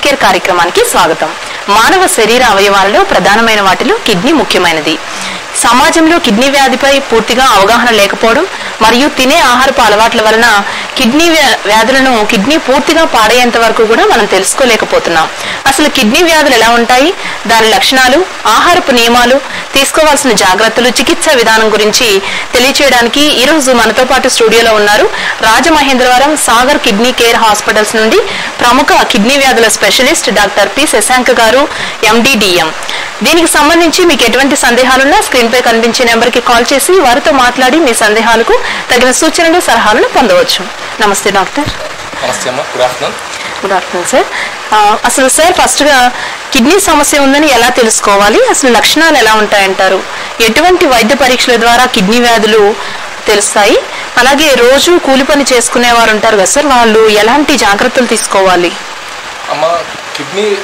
Care కార్యక్రమానికి స్వాగతం. మానవ శరీర అవయవాలలో ప్రధానమైన వాటిలో కిడ్నీ ముఖ్యమైనది. సమాజంలో కిడ్నీ వ్యాధిపై పూర్తిగా అవగాహన లేకపోవడం మరియు తినే ఆహారపు అలవాట్ల వలన కిడ్నీ వ్యాధులను కిడ్నీ పూర్తిగా పాడేంత వరకు కూడా మనం తెలుసుకోలేకపోతున్నాం. అసలు కిడ్నీ వ్యాధులు ఎలా ఉంటాయి, దాని లక్షణాలు, ఆహారపు నియమాలు, తీసుకోవాల్సిన జాగ్రత్తలు, చికిత్స విధానం గురించి తెలియచేయడానికి ఈరోజు మనతో పాటు స్టూడియోలో ఉన్నారు Rajamahendravaram Sagar kidney care hospitals నుండి ప్రముఖ కిడ్నీ వ్యాధుల స్పెషలిస్ట్ డాక్టర్ P.shashank గారు, MD/DM. దీనికి సంబంధించి మీకు ఎటువంటి సందేహాలున్నా స్క్రీన్ పై కనిపించే నెంబర్ కి కాల్ చేసి వారితో మాట్లాడి మీ సందేహాలకు తగిన సూచనలు, సలహాలను పొందవచ్చు. నమస్తే డాక్టర్. నమస్తే అమ్మా. Good afternoon. Good afternoon sir. అసలు సార్ ఫస్ట్ గా కిడ్నీ సమస్య ఉందని ఎలా తెలుసుకోవాలి, అసలు లక్షణాలు ఎలా ఉంటాయంటారు, ఎటువంటి వైద్య పరీక్షల ద్వారా కిడ్నీ వ్యాధులు తెలుస్తాయి, అలాగే రోజు కూలి పని చేసుకునే వారు ఉంటారు కదా సార్, వాళ్ళు ఎలాంటి జాగ్రత్తలు తీసుకోవాలి? అమ్మా, కిడ్నీకి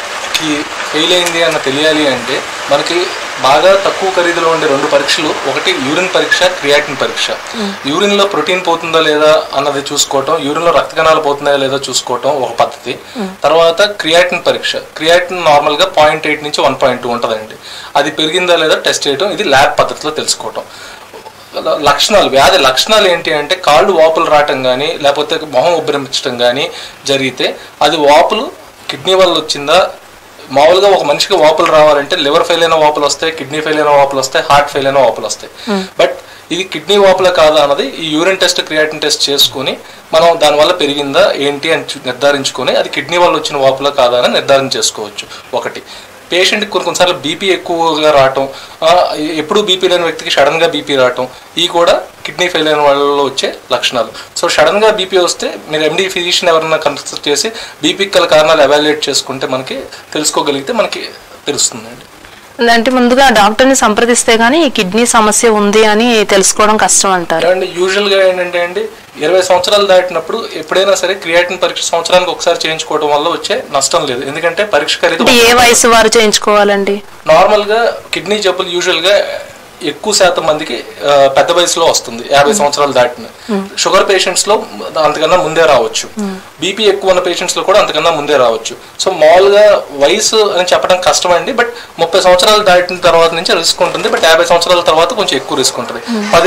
ఫెయిల్ అయింది అన్న తెలియాలి అంటే మనకి బాగా తక్కువ ఖరీదులో ఉండే 2 పరీక్షలు, ఒకటి యూరిన్ పరీక్ష, క్రియాటిన్ పరీక్ష. యూరిన్ లో ప్రోటీన్ పోతుందా లేదా అన్నది చూసుకోవటం, యూరిన్ లో రక్త కణాలు పోతున్నాయా లేదా చూసుకోవటం ఒక పద్ధతి. తర్వాత క్రియాటిన్ పరీక్ష, క్రియాటిన్ నార్మల్ గా 0.8 నుంచి 1.2 ఉంటుందండి. అది పెరిగిందా లేదా టెస్ట్ చేయడం, ఇది ల్యాబ్ పద్ధతిలో తెలుసుకోవటం. లక్షణాలు, వ్యాధి లక్షణాలు ఏంటి అంటే కాళ్ళు వాపులు రావటం కానీ లేకపోతే మొహం ఉబ్బరించడం కానీ జరిగితే అది వాపులు కిడ్నీ వల్ల వచ్చిందా. మామూలుగా ఒక మనిషికి వాపులు రావాలంటే లివర్ ఫెయిల్ అయిన వాపులు వస్తాయి, కిడ్నీ ఫెయిల్ అయిన వాపులు వస్తాయి, హార్ట్ ఫెయిల్ అయిన వాపులు వస్తాయి. బట్ ఇది కిడ్నీ వాపులా కాదా అన్నది ఈ యూరిన్ టెస్ట్, క్రియాటిన్ టెస్ట్ చేసుకుని మనం దానివల్ల పెరిగిందా ఏంటి అని నిర్ధారించుకొని అది కిడ్నీ వల్ల వచ్చిన వాపులా కాదా అని నిర్ధారణ చేసుకోవచ్చు. ఒకటి, పేషెంట్కి కొన్నిసార్లు బీపీ ఎక్కువగా రావటం, ఎప్పుడు బీపీ లేని వ్యక్తికి సడన్గా బీపీ రావటం, ఈ కూడా కిడ్నీ ఫెయిల్ అయిన వాళ్ళలో వచ్చే లక్షణాలు. సో సడన్గా బీపీ వస్తే మీరు MD ఫిజిషియన్ ఎవరైనా కన్సల్ట్ చేసి బీపీకి గల కారణాలు ఎవాల్యుయేట్ చేసుకుంటే మనకి తెలుసుకోగలిగితే మనకి తెలుస్తుందండి. అంటే ముందుగా డాక్టర్ని సంప్రదిస్తే గానీ కిడ్నీ సమస్య ఉంది అని తెలుసుకోవడం కష్టం అంటారు. అండ్ యూజువల్గా ఏంటంటే అండి 20 సంవత్సరాలు దాటినప్పుడు ఎప్పుడైనా సరే క్రియాటిన్ పరీక్ష సంవత్సరానికి ఒకసారి చేయించుకోవడం వల్ల వచ్చే నష్టం లేదు. ఎందుకంటే పరీక్ష ఖరీదు. ఏ వయసు వారు చేయించుకోవాలండి? నార్మల్ గా కిడ్నీ జబ్బులు యూజువల్ గా ఎక్కువ శాతం మందికి పెద్ద వయసులో వస్తుంది, 50 సంవత్సరాలు దాటిన. షుగర్ పేషెంట్స్ లో అంతకన్నా ముందే రావచ్చు, బీపీ ఎక్కువ ఉన్న పేషెంట్స్ లో కూడా అంతకన్నా ముందే రావచ్చు. సో మామూలుగా వయసు అని చెప్పడం కష్టమండి. బట్ 30 సంవత్సరాలు దాటిన తర్వాత నుంచి రిస్క్ ఉంటుంది, బట్ 50 సంవత్సరాల తర్వాత కొంచెం ఎక్కువ రిస్క్ ఉంటుంది.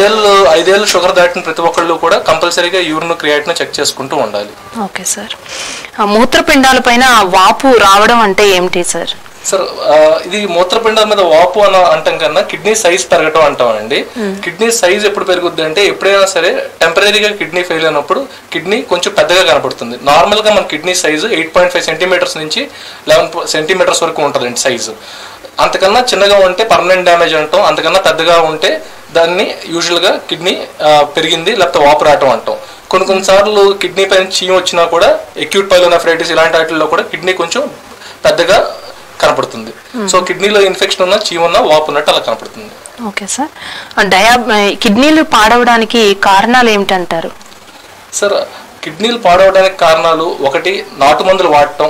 5 ఏళ్ళు షుగర్ దాటిన ప్రతి ఒక్కళ్ళు కూడా కంపల్సరీగా యూరిన్ క్రియాటిన్ చెక్ చేసుకుంటూ ఉండాలి. Okay sir. మూత్రపిండాల పైన వాపు రావడం అంటే ఏమిటి సార్? సార్, ఇది మూత్రపిండాల మీద వాపు అని అంటాం కన్నా కిడ్నీ సైజ్ పెరగటం అంటామండి. కిడ్నీ సైజ్ ఎప్పుడు పెరుగుద్ది అంటే ఎప్పుడైనా సరే టెంపరీగా కిడ్నీ ఫెయిల్ అయినప్పుడు కిడ్నీ కొంచెం పెద్దగా కనపడుతుంది. నార్మల్ గా మన కిడ్నీ సైజు 8.5 సెంటీమీటర్స్ నుంచి 11 సెంటీమీటర్స్ వరకు ఉంటుందండి సైజు. అంతకన్నా చిన్నగా ఉంటే పర్మనెంట్ డ్యామేజ్ అంటాం, అంతకన్నా పెద్దగా ఉంటే దాన్ని యూజువల్ గా కిడ్నీ పెరిగింది లేకపోతే వాపు రావటం అంటాం. కొన్నిసార్లు కిడ్నీ పైన చీమ వచ్చినా కూడా అక్యూట్ పైలోనెఫ్రైటిస్ ఇలాంటి వాటిల్లో కూడా కిడ్నీ కొంచెం పెద్దగా కనపడుతుంది. సో కిడ్నీలో ఇన్ఫెక్షన్ ఉన్నా, చీమ ఉన్నా, వాపు ఉన్నట్టు అలా కనపడుతుంది. Okay sir. కిడ్నీలు పాడవడానికి కారణాలు ఏమిటంటారు? సార్, కిడ్నీలు పాడవడానికి కారణాలు ఒకటి నాటు మందులు వాడటం,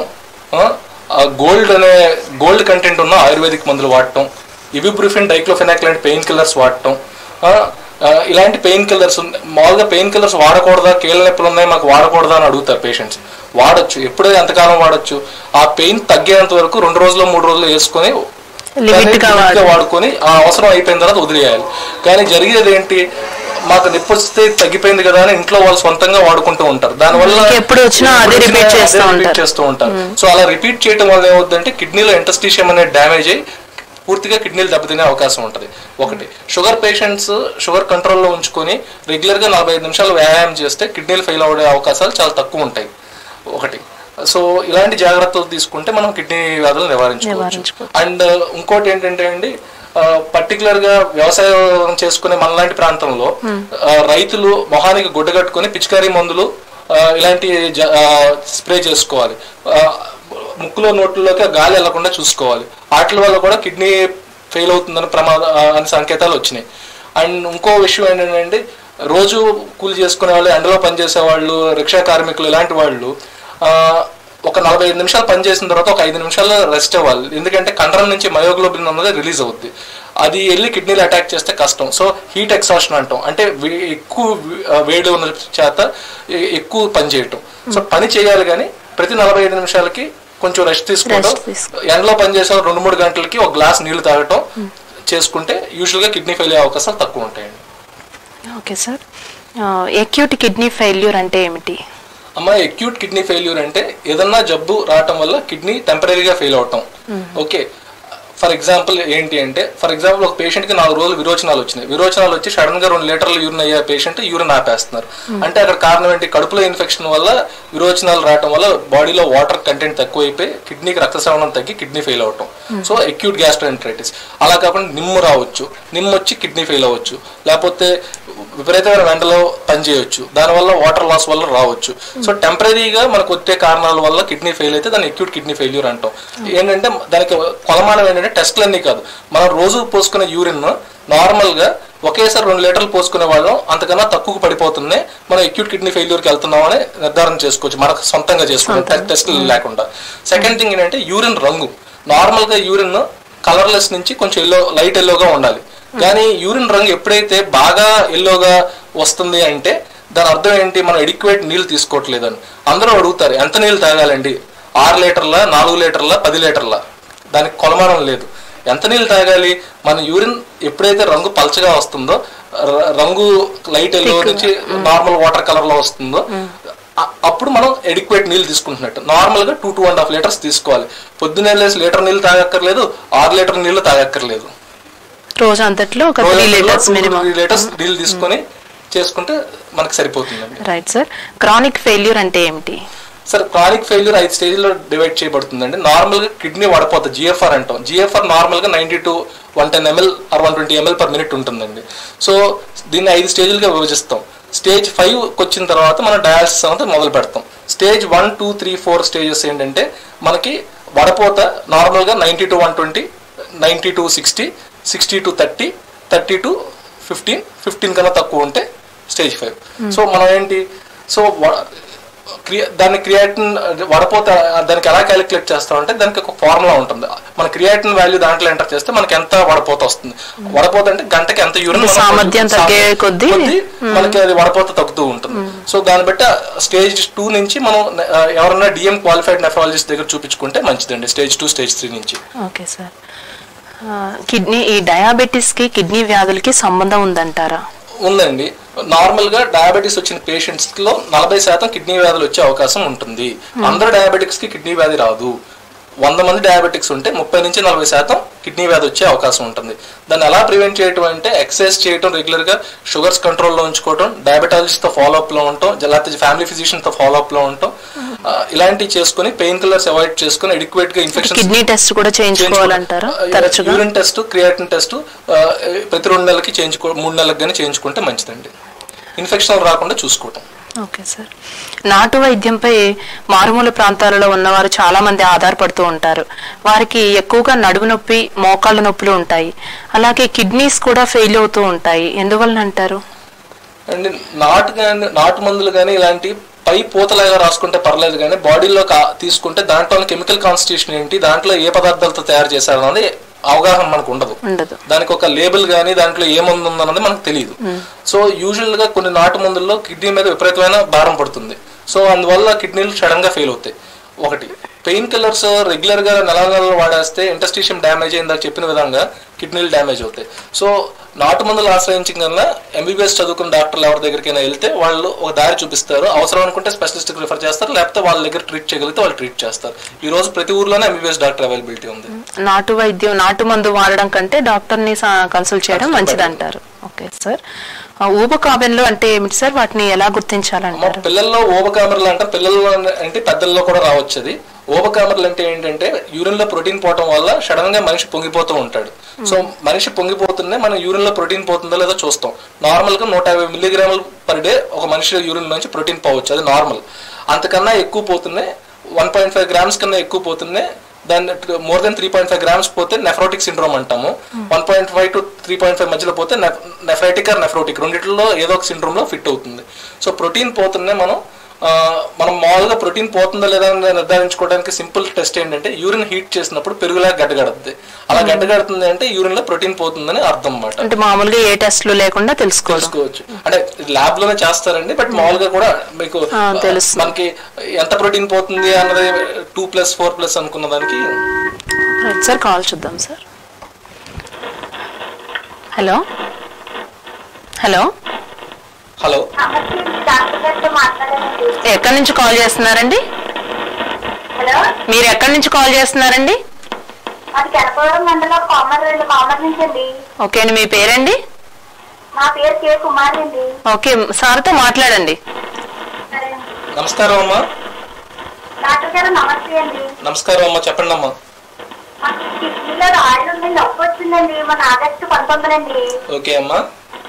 గోల్డ్ కంటెంట్ ఉన్న ఆయుర్వేదిక్ మందులు వాడటం, ఇబుప్రోఫెన్, డైక్లోఫెనాక్ లాంటి పెయిన్ కిల్లర్స్ వాడటం. ఇలాంటి పెయిన్ కిల్లర్స్ మామూలుగా పెయిన్ కిల్లర్స్ వాడకూడదా, కీళ్ళ నొప్పులు ఉన్నాయి మాకు వాడకూడదా అని అడుగుతారు పేషెంట్స్. వాడచ్చు, ఎప్పుడైతే ఎంతకాలం వాడచ్చు, ఆ పెయిన్ తగ్గేంత వరకు 2 రోజులు 3 రోజులు వేసుకొని వాడుకొని ఆ అవసరం అయిపోయిన తర్వాత వదిలేయాలి. కానీ జరిగేది ఏంటి, మాకు నొప్పి వస్తే తగ్గిపోయింది కదా అని ఇంట్లో వాళ్ళు సొంతంగా వాడుకుంటూ ఉంటారు. దానివల్ల రిపీట్ చేస్తూ ఉంటారు. సో అలా రిపీట్ చేయడం వల్ల ఏమవుతుందంటే కిడ్నీలో ఇంటర్స్టిషియం అనేది డ్యామేజ్ అయ్యి పూర్తిగా కిడ్నీలు దెబ్బతినే అవకాశం ఉంటుంది. ఒకటి, షుగర్ పేషెంట్స్ షుగర్ కంట్రోల్లో ఉంచుకొని రెగ్యులర్గా 45 నిమిషాలు వ్యాయామం చేస్తే కిడ్నీలు ఫెయిల్ అవ్వడే అవకాశాలు చాలా తక్కువ ఉంటాయి. ఒకటి, సో ఇలాంటి జాగ్రత్తలు తీసుకుంటే మనం కిడ్నీ వ్యాధులు నివారించుకోవచ్చు. అండ్ ఇంకోటి ఏంటంటే అండి, పర్టికులర్ గా వ్యవసాయం చేసుకునే మనలాంటి ప్రాంతంలో రైతులు మొహానికి గుడ్డ కట్టుకుని పిచికారీ మందులు ఇలాంటి స్ప్రే చేసుకోవాలి. ముక్కులో నోట్లలోకి గాలి వెళ్లకుండా చూసుకోవాలి. వాటి వల్ల కూడా కిడ్నీ ఫెయిల్ అవుతుందని అని సంకేతాలు వచ్చినాయి. అండ్ ఇంకో విషయం ఏంటంటే రోజు కూలి చేసుకునే వాళ్ళు, ఎండలో పనిచేసే వాళ్ళు, రిక్షా కార్మికులు ఇలాంటి వాళ్ళు ఒక 45 నిమిషాలు పనిచేసిన తర్వాత ఒక 5 నిమిషాలు రెస్ట్ అవ్వాలి. ఎందుకంటే కండరం నుంచి మయోగ్లోబిన్ అన్నది రిలీజ్ అవుద్ది, అది వెళ్ళి కిడ్నీలు అటాక్ చేస్తే కష్టం. సో హీట్ ఎక్సాషన్ అంటాం, అంటే ఎక్కువ వేడి ఉన్న చేత ఎక్కువ పని చేయటం. సో పని చేయాలి కానీ ప్రతి 45 నిమిషాలకి కొంచెం రెస్ట్ తీసుకోవడం, ఎండలో పనిచేసే 2-3 గంటలకి ఒక గ్లాస్ నీళ్లు తాగటం చేసుకుంటే యూజువల్గా కిడ్నీ ఫెయిల్ అయ్యే అవకాశాలు తక్కువ ఉంటాయండి. Okay sir, acute kidney failure అంటే ఏమిటి? అమ్మ, అక్యూట్ కిడ్నీ ఫెయిల్యూర్ అంటే ఏదన్నా జబ్బు రావటం వల్ల కిడ్నీ టెంపరీగా ఫెయిల్ అవటం. ఓకే, ఫర్ ఎగ్జాంపుల్ ఏంటి అంటే, ఫర్ ఎగ్జాంపుల్ ఒక పేషెంట్కి 4 రోజులు విరోచనాలు వచ్చినాయి. విరోచనాలు వచ్చి సడన్ గా 2 లీటర్లు యూరిన్ అయ్యే పేషెంట్ యూరిన్ ఆపేస్తున్నారు. అంటే అక్కడ కారణం ఏంటి? కడుపులో ఇన్ఫెక్షన్ వల్ల విరోచనాలు రావడం వల్ల బాడీలో వాటర్ కంటెంట్ తక్కువైపోయి కిడ్నీకి రక్తస్రావణం తగ్గి కిడ్నీ ఫెయిల్ అవటం. So acute gastroenteritis. అలా కాకుండా నిమ్ము రావచ్చు, నిమ్ము వచ్చి కిడ్నీ ఫెయిల్ అవ్వచ్చు, లేకపోతే విపరీతమైన వెంటలో పనిచేయవచ్చు, దానివల్ల వాటర్ లాస్ వల్ల రావచ్చు. సో టెంపరీగా మనకు వచ్చే కారణాల వల్ల కిడ్నీ ఫెయిల్ అయితే దాన్ని అక్యూట్ కిడ్నీ ఫెయిల్యూర్ అంటాం. ఏంటంటే దానికి కొలమానం ఏంటంటే టెస్ట్లన్నీ కాదు, మనం రోజు పోసుకునే యూరిన్ నార్మల్ గా ఒకేసారి 2 లీటర్లు పోసుకునే వాళ్ళం అంతకన్నా తక్కువ పడిపోతుంది, మనం అక్యూట్ కిడ్నీ ఫెయిల్యూర్కి వెళ్తున్నామని నిర్ధారణ చేసుకోవచ్చు మనకు సొంతంగా చేసుకుంటాం టెస్ట్లు లేకుండా. సెకండ్ థింగ్ ఏంటంటే యూరిన్ రంగు. నార్మల్ గా యూరిన్ కలర్లెస్ నుంచి కొంచెం లైట్ ఎల్లోగా ఉండాలి. కానీ యూరిన్ రంగు ఎప్పుడైతే బాగా ఎల్లోగా వస్తుంది అంటే దాని అర్థం ఏంటి? మనం ఎడిక్వేట్ నీళ్ళు తీసుకోవట్లేదని. అందరూ అడుగుతారు, ఎంత నీళ్ళు తాగాలండి? 6 లీటర్ల, 4 లీటర్ల, 10 లీటర్ల? దానికి కొలమానం లేదు. ఎంత నీళ్ళు తాగాలి? మన యూరిన్ ఎప్పుడైతే రంగు పల్చగా వస్తుందో, రంగు లైట్ ఎల్లో నుంచి నార్మల్ వాటర్ కలర్ లో వస్తుందో అప్పుడు మనం ఎడిక్వేట్ నీళ్ళు తీసుకుంటున్నట్టు. నార్మల్ గా 2 to 2.5 లీటర్స్ తీసుకోవాలి. పొద్దున్నే లేసి లీటర్ నీళ్ళు తాగక్కర్లేదు, 6 లీటర్ నీళ్లు తాగక్కర్లేదు. రోజు అంతట్లో 3 లీటర్స్ నీళ్ళు తీసుకొని చేసుకుంటే మనకు సరిపోతుందండి. రైట్ సార్, క్రానిక్ ఫెయిల్యూర్ అంటే ఏమిటి? సార్, క్రానిక్ ఫెయిల్యూర్ 5 స్టేజ్లో డివైడ్ చేయబడుతుందండి. నార్మల్ గా కిడ్నీ వడపోత GFR అంటాం. GFR నార్మల్ గా 90 to 110 ml or 120 ml per minute ఉంటుందండి. సో దీన్ని 5 స్టేజ్లుగా విభజిస్తాం. స్టేజ్ 5కి వచ్చిన తర్వాత మనం డయాలసిస్ అనేది మొదలు పెడతాం. స్టేజ్ 1, 2, 3, 4 స్టేజెస్ ఏంటంటే మనకి వడపోత నార్మల్ గా 90 to 120, 90 to 60, 60 to 30, 30 to 15, 15 కన్నా తక్కువ ఉంటే స్టేజ్ 5. సో మనం ఏంటి, సో దాన్ని క్రియాటిన్ వడపోత దానికి ఎలా క్యాలిక్యులేట్ చేస్తామంటే దానికి ఒక ఫార్ములా ఉంటుంది. మన క్రియాటిన్ వాల్యూ దాంట్లో ఎంటర్ చేస్తే మనకి ఎంత వడపోత వస్తుంది. వడపోత అంటే గంటకి ఎంత యూరిన్ మనకి అది వడపోత తగ్గుతూ ఉంటుంది. సో దాన్ని బట్టి స్టేజ్ 2 నుంచి మనం ఎవరైనా DM క్వాలిఫైడ్ నెఫ్రాలజిస్ట్ దగ్గర చూపించుకుంటే మంచిదండి. స్టేజ్ 2, స్టేజ్ 3 నుంచి. ఓకే సార్, ఈ డయాబెటీస్ కి కిడ్నీ వ్యాధులకి సంబంధం ఉందంటారా? ఉందండి. నార్మల్ గా డయాబెటీస్ వచ్చిన పేషెంట్స్ లో 40% కిడ్నీ వ్యాధులు వచ్చే అవకాశం ఉంటుంది. అందరు డయాబెటిక్స్ కి కిడ్నీ వ్యాధి రాదు. 100 మంది డయాబెటిక్స్ ఉంటే 30 నుంచి 40% కిడ్నీ వ్యాధి వచ్చే అవకాశం ఉంటుంది. దాన్ని ఎలా ప్రివెంట్ చేయడం అంటే ఎక్సర్సైజ్ చేయడం, రెగ్యులర్ గా షుగర్స్ కంట్రోల్లో ఉంచుకోవడం, డయాబెటాలజిస్ట్ తో ఫాలో అప్ లో ఉండటం, లేకపోతే ఫ్యామిలీ ఫిజిషియన్ తో ఫాలో అప్ లో ఉండటం, ఇలాంటివి చేసుకుని పెయిన్ కిల్లర్స్ అవాయిడ్ చేసుకుని అడిక్వేట్ గా ఇన్ఫెక్షన్. కిడ్నీ టెస్ట్ కూడా చేయించుకోవాలంటారా? యూరిన్ టెస్ట్, క్రియాటిన్ టెస్ట్ ప్రతి 2 నెలలకి 3 నెలలకు కానీ చేయించుకుంటే మంచిదండి. ఇన్ఫెక్షన్ రాకుండా చూసుకోవటం. ఓకే సార్, నాటు వైద్యంపై మారుమూల ప్రాంతాలలో ఉన్నవారు చాలా మంది ఆధారపడుతూ ఉంటారు. వారికి ఎక్కువగా నడుము నొప్పి, మోకాళ్ళ నొప్పులు ఉంటాయి. అలాగే కిడ్నీస్ కూడా ఫెయిల్ అవుతూ ఉంటాయి. ఎందువల్ల అంటారు? అండ్ నాటు మందులు కానీ ఇలాంటి పై పూతలాగా రాసుకుంటే పర్లేదు, కానీ బాడీలో తీసుకుంటే దాంట్లో కెమికల్ కాన్స్టిట్యూషన్ ఏంటి, దాంట్లో ఏ పదార్థాలతో తయారు చేశారు అన్నది అవగాహన మనకు ఉండదు. దానికి ఒక లేబుల్ కానీ దాంట్లో ఏముంది అన్నది మనకు తెలియదు. సో యూజువల్ గా కొన్ని నాటు మందుల్లో కిడ్నీ మీద విపరీతమైన భారం పడుతుంది. సో అందువల్ల కిడ్నీలు సడన్ గా ఫెయిల్ అవుతాయి. ఒకటి, పెయిన్ కిల్లర్స్ రెగ్యులర్ గా నెలలు వాడేస్తే ఇంటెస్టిషియం డ్యామేజ్ అయిందాక చెప్పిన విధంగా కిడ్నీలు డ్యామేజ్ అవుతాయి. సో నాటు మందులు ఆశ్రయించడం కన్నా MBBS చదువుకున్న డాక్టర్లు ఎవరి దగ్గరికైనా వెళ్తే వాళ్ళు ఒక దారి చూపిస్తారు. అవసరం అనుకుంటే స్పెషలిస్ట్కి రిఫర్ చేస్తారు, లేకపోతే వాళ్ళ దగ్గర ట్రీట్ చేయగలిగితే వాళ్ళు ట్రీట్ చేస్తారు. ఈ రోజు ప్రతి ఊర్లోనే MBBS డాక్టర్ అవైలబిలిటీ ఉంది. నాటు మందు వాడడం కంటే డాక్టర్ ని కన్సల్ట్ చేయడం మంచిది అంటారు. ఓకే సార్, ఊబకామెర్లు అంటే ఏమిటి సార్? వాటిని ఎలా గుర్తించాలంటారు? పిల్లల్లో ఊబకామెర్లు అంటే పిల్లల్లో అంటే పెద్దల్లో కూడా రావచ్చు. అది ఊబకామెర్లు అంటే ఏంటంటే యూరిన్ లో ప్రోటీన్ పోవడం వల్ల సడన్ గా మనిషి పొంగిపోతూ ఉంటాడు. సో మనిషి పొంగిపోతుందే మనం యూరిన్ లో ప్రోటీన్ పోతుందో లేదో చూస్తాం. నార్మల్ గా 150 మిల్లీగ్రాములు పర్ డే ఒక మనిషి యూరిన్ నుంచి ప్రోటీన్ పోవచ్చు, అది నార్మల్. అంతకన్నా ఎక్కువ పోతున్నాయి, 1.5 grams కన్నా ఎక్కువ పోతున్నాయి, దాన్ని మోర్ దెన్ 3.5 grams పోతే నెఫ్రోటిక్ సిండ్రోమ్ అంటాము. 1.5 to 3.5 మధ్యలో పోతే నెఫ్రైటిక్ ఆర్ నెఫ్రోటిక్, రెండిట్లో ఏదో ఒక సిండ్రోమ్ లో ఫిట్ అవుతుంది. సో ప్రోటీన్ పోతుందే మనం మనం మామూలుగా ప్రోటీన్ పోతుందా లేదా నిర్ధారించుకోవడానికి సింపుల్ టెస్ట్ ఏంటంటే యూరిన్ హీట్ చేసినప్పుడు పెరుగులా గడ్డగడుతుంది. అలా గడ్డగడుతుంది అంటే యూరిన్ లో ప్రోటీన్ పోతుందని అర్థం అన్నమాట. అంటే మామూలుగా ఏ టెస్ట్ లేకుండా తెలుసుకోవచ్చు. అంటే ల్యాబ్ లోనే చేస్తారండి, బట్ మామూలుగా కూడా మీకు మనకి ఎంత ప్రోటీన్ పోతుంది అన్నది 2+, 4+ అనుకున్న దానికి. సార్ కాల్ చూద్దాం సార్. హలో హలో హలో, ఎక్కడి నుంచి కాల్ చేస్తున్నారండి? మీరు ఎక్కడి నుంచి కాల్ చేస్తున్నారండి? ఓకే అండి, మీ పేరండి? ఓకే, సార్తో మాట్లాడండి. నమస్కారం అమ్మా. నమస్కారం అమ్మా, చెప్పండి అమ్మా. ఓకే అమ్మా.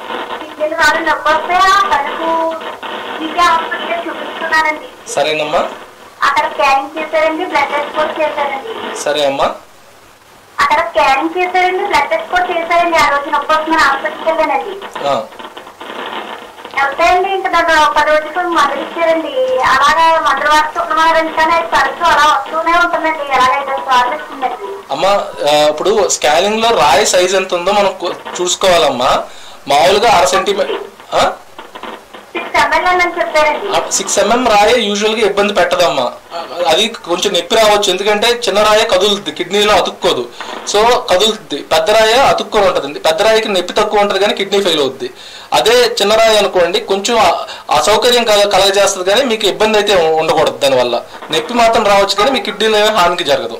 సరేనమ్మా. అక్కడ స్కానింగ్ చేశారండి, బ్లడ్ టెస్ట్ కూడా చేశారండి. సరే అమ్మా. అక్కడ స్కానింగ్ చేశారండి, బ్లడ్ టెస్ట్ కూడా చేశారండి. ఆ రోజు నొప్పి వస్తుందని హాస్పిటల్కి వెళ్ళానండి. వెళ్తాయండి, ఇంకా దాని 10 రోజులకు మందులు ఇచ్చారండి. అలాగా మందులు వాడుతున్నారండి, కానీ అది తరచు అలా వస్తూనే ఉంటుందండి. ఎలాగైతే సార్లు ఇస్తుందండి. అమ్మా, ఇప్పుడు స్కానింగ్ లో రాయి సైజ్ ఎంత ఉందో మనం చూసుకోవాలమ్మా. మామూలుగా 6 సెంటీమీటర్ 6 mm రాయే యూజువల్ గా ఇబ్బంది పెట్టదమ్మా. అది కొంచెం నొప్పి రావచ్చు, ఎందుకంటే చిన్న రాయ కదులుతుంది, కిడ్నీలో అతుక్కోదు. సో కదులుతుంది. పెద్ద రాయ అతుక్కొని ఉంటుంది. పెద్ద రాయికి నొప్పి తక్కువ ఉంటుంది కానీ కిడ్నీ ఫెయిల్ అవుద్ది. అదే చిన్న రాయి అనుకోండి, కొంచెం అసౌకర్యం కలగజేస్తుంది కానీ మీకు ఇబ్బంది అయితే ఉండకూడదు. దానివల్ల నొప్పి మాత్రం రావచ్చు కానీ మీ కిడ్నీలో ఏమీ హానికి జరగదు.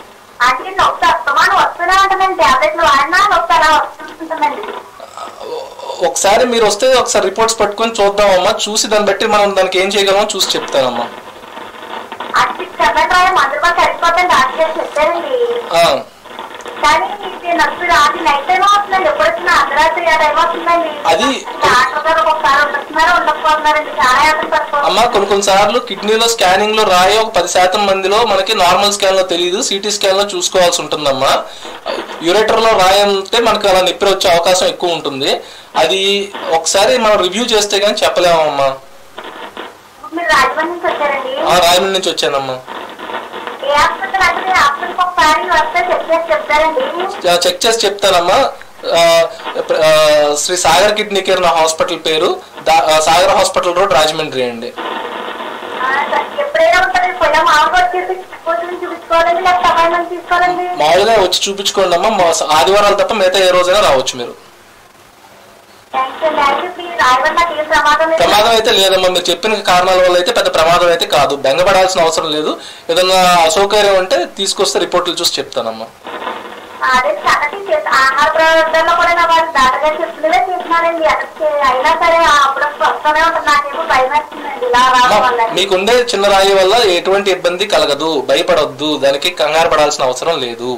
ఒకసారి మీరు వస్తే ఒకసారి రిపోర్ట్స్ పట్టుకొని చూద్దామమ్మా. చూసి దాన్ని బట్టి మనం దానికి ఏం చేయగలమో చూసి చెప్తానమ్మా. అది అమ్మా కొన్నిసార్లు కిడ్నీలో స్కానింగ్ లో రాయే ఒక 10% మందిలో మనకి నార్మల్ స్కాన్ లో తెలియదు, సిటీ స్కాన్ లో చూసుకోవాల్సి ఉంటుందమ్మా. యూరేటర్ లో రాయంటే మనకు అలా నొప్పి వచ్చే అవకాశం ఎక్కువ ఉంటుంది. అది ఒకసారి మనం రివ్యూ చేస్తే కానీ చెప్పలేమమ్మా. రాయమండ్రి నుంచి వచ్చానమ్మా. చెక్ చేసి చెప్తానమ్మా. శ్రీ సాగర్ కిడ్నీ కేర్ నా హాస్పిటల్ పేరు, సాగర్ హాస్పిటల్ రోడ్, రాజమండ్రి అండి. మామూలుగా వచ్చి చూపించుకోండి అమ్మా. ఆదివారాలు తప్ప మిగతా ఏ రోజైనా రావచ్చు మీరు. ప్రమాదం అయితే లేదమ్మా. మీరు చెప్పిన కారణాల వల్ల అయితే పెద్ద ప్రమాదం అయితే కాదు. బెంగపడాల్సిన అవసరం లేదు. ఏదన్నా అసౌకర్యం ఉంటే తీసుకొస్తే రిపోర్ట్లు చూసి చెప్తానమ్మా. మీకుండే చిన్న రాయి వల్ల ఎటువంటి ఇబ్బంది కలగదు, భయపడొద్దు, దానికి కంగారు పడాల్సిన అవసరం లేదు.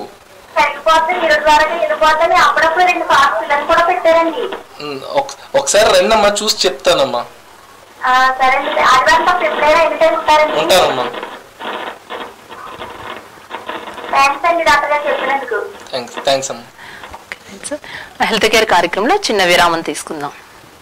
ఒకసారి రండమ్మా, చూసి చెప్తానమ్మా. ఉంటానమ్మా. థ్యాంక్స్ అమ్మా. హెల్త్ కేర్ కార్యక్రమంలో చిన్న విరామం తీసుకుందాం.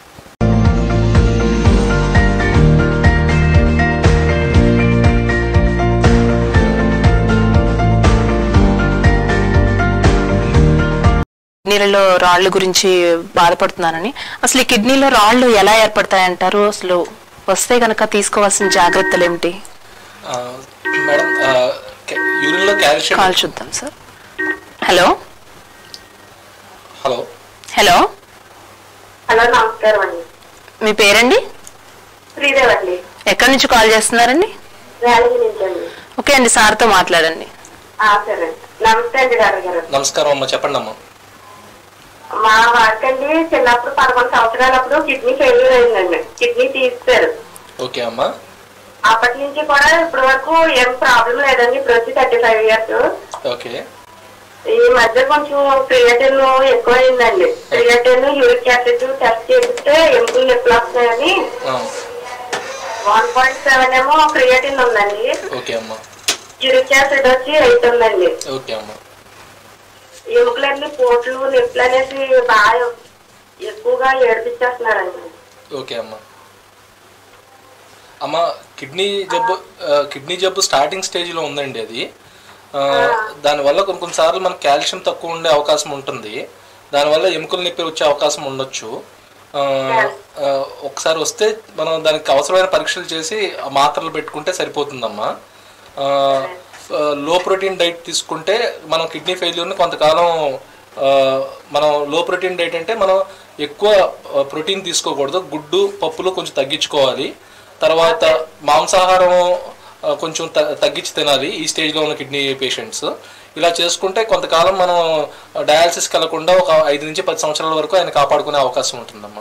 కిడ్నీలలో రాళ్ల గురించి బాధపడుతున్నానని, అసలు ఈ కిడ్నీలో రాళ్లు ఎలా ఏర్పడతాయంటారు? అసలు వస్తే కనుక తీసుకోవాల్సిన జాగ్రత్తలు ఏమిటి? కాల్ చూద్దాం sir. Hello hello hello hello, నమస్కారం అండి. మీ పేరండి? శ్రీదేవి అండి. ఎక్కడి నుంచి కాల్ చేస్తున్నారండి? ఓకే అండి, సార్తో మాట్లాడండి. సరే, నమస్తే అండి గారు. నమస్కారం అమ్మా, చెప్పండి అమ్మా. మా వాడికండి చిన్నప్పుడు 11 సంవత్సరాలప్పుడు కిడ్నీ ఫెయిల్యూర్ అయిందండి. కిడ్నీ తీస్తారు. ఓకే అమ్మా. అప్పటి నుంచి కూడా ఇప్పటి వరకు ఏం ప్రాబ్లం లేదండి. ఇప్పుడు వచ్చి 35 years. ఓకే. ఈ మధ్య కొంచెం క్రియేటిన్ ఎక్కువ అయిందండి. క్రియేటిన్, యూరిక్ యాసిడ్ టెస్ట్ చేస్తే ఎముకలు నొప్పులు వస్తాయని 1.7 ఏమో క్రియేటిన్ ఉందండి. ఓకే అమ్మా. యూరిక్ యాసిడ్ వచ్చి 8 ఉందండి. ఓకే అమ్మా. ఎముకలన్నీ పోట్లు నొప్పులు అనేసి బాగా ఎక్కువగా ఏడిపించేస్తున్నారండి. ఓకే అమ్మా. అమ్మా, కిడ్నీ జబ్బు స్టార్టింగ్ స్టేజ్లో ఉందండి అది. దానివల్ల కొన్నిసార్లు మనకు కాల్షియం తక్కువ ఉండే అవకాశం ఉంటుంది. దానివల్ల ఎముకలు నొప్పి వచ్చే అవకాశం ఉండొచ్చు. ఒకసారి వస్తే మనం దానికి అవసరమైన పరీక్షలు చేసి మాత్రలు పెట్టుకుంటే సరిపోతుందమ్మా. లో ప్రోటీన్ డైట్ తీసుకుంటే మనం కిడ్నీ ఫెయిల్యూర్ని కొంతకాలం మనం లో ప్రోటీన్ డైట్ అంటే మనం ఎక్కువ ప్రోటీన్ తీసుకోకూడదు, గుడ్డు పప్పులు కొంచెం తగ్గించుకోవాలి. తర్వాత మాంసాహారం కొంచెం తగ్గించి తినాలి ఈ స్టేజ్లో ఉన్న కిడ్నీ పేషెంట్స్. ఇలా చేసుకుంటే కొంతకాలం మనం డయాలసిస్కి వెళ్ళకుండా ఒక 5 నుంచి 10 సంవత్సరాల వరకు ఆయన కాపాడుకునే అవకాశం ఉంటుందమ్మా.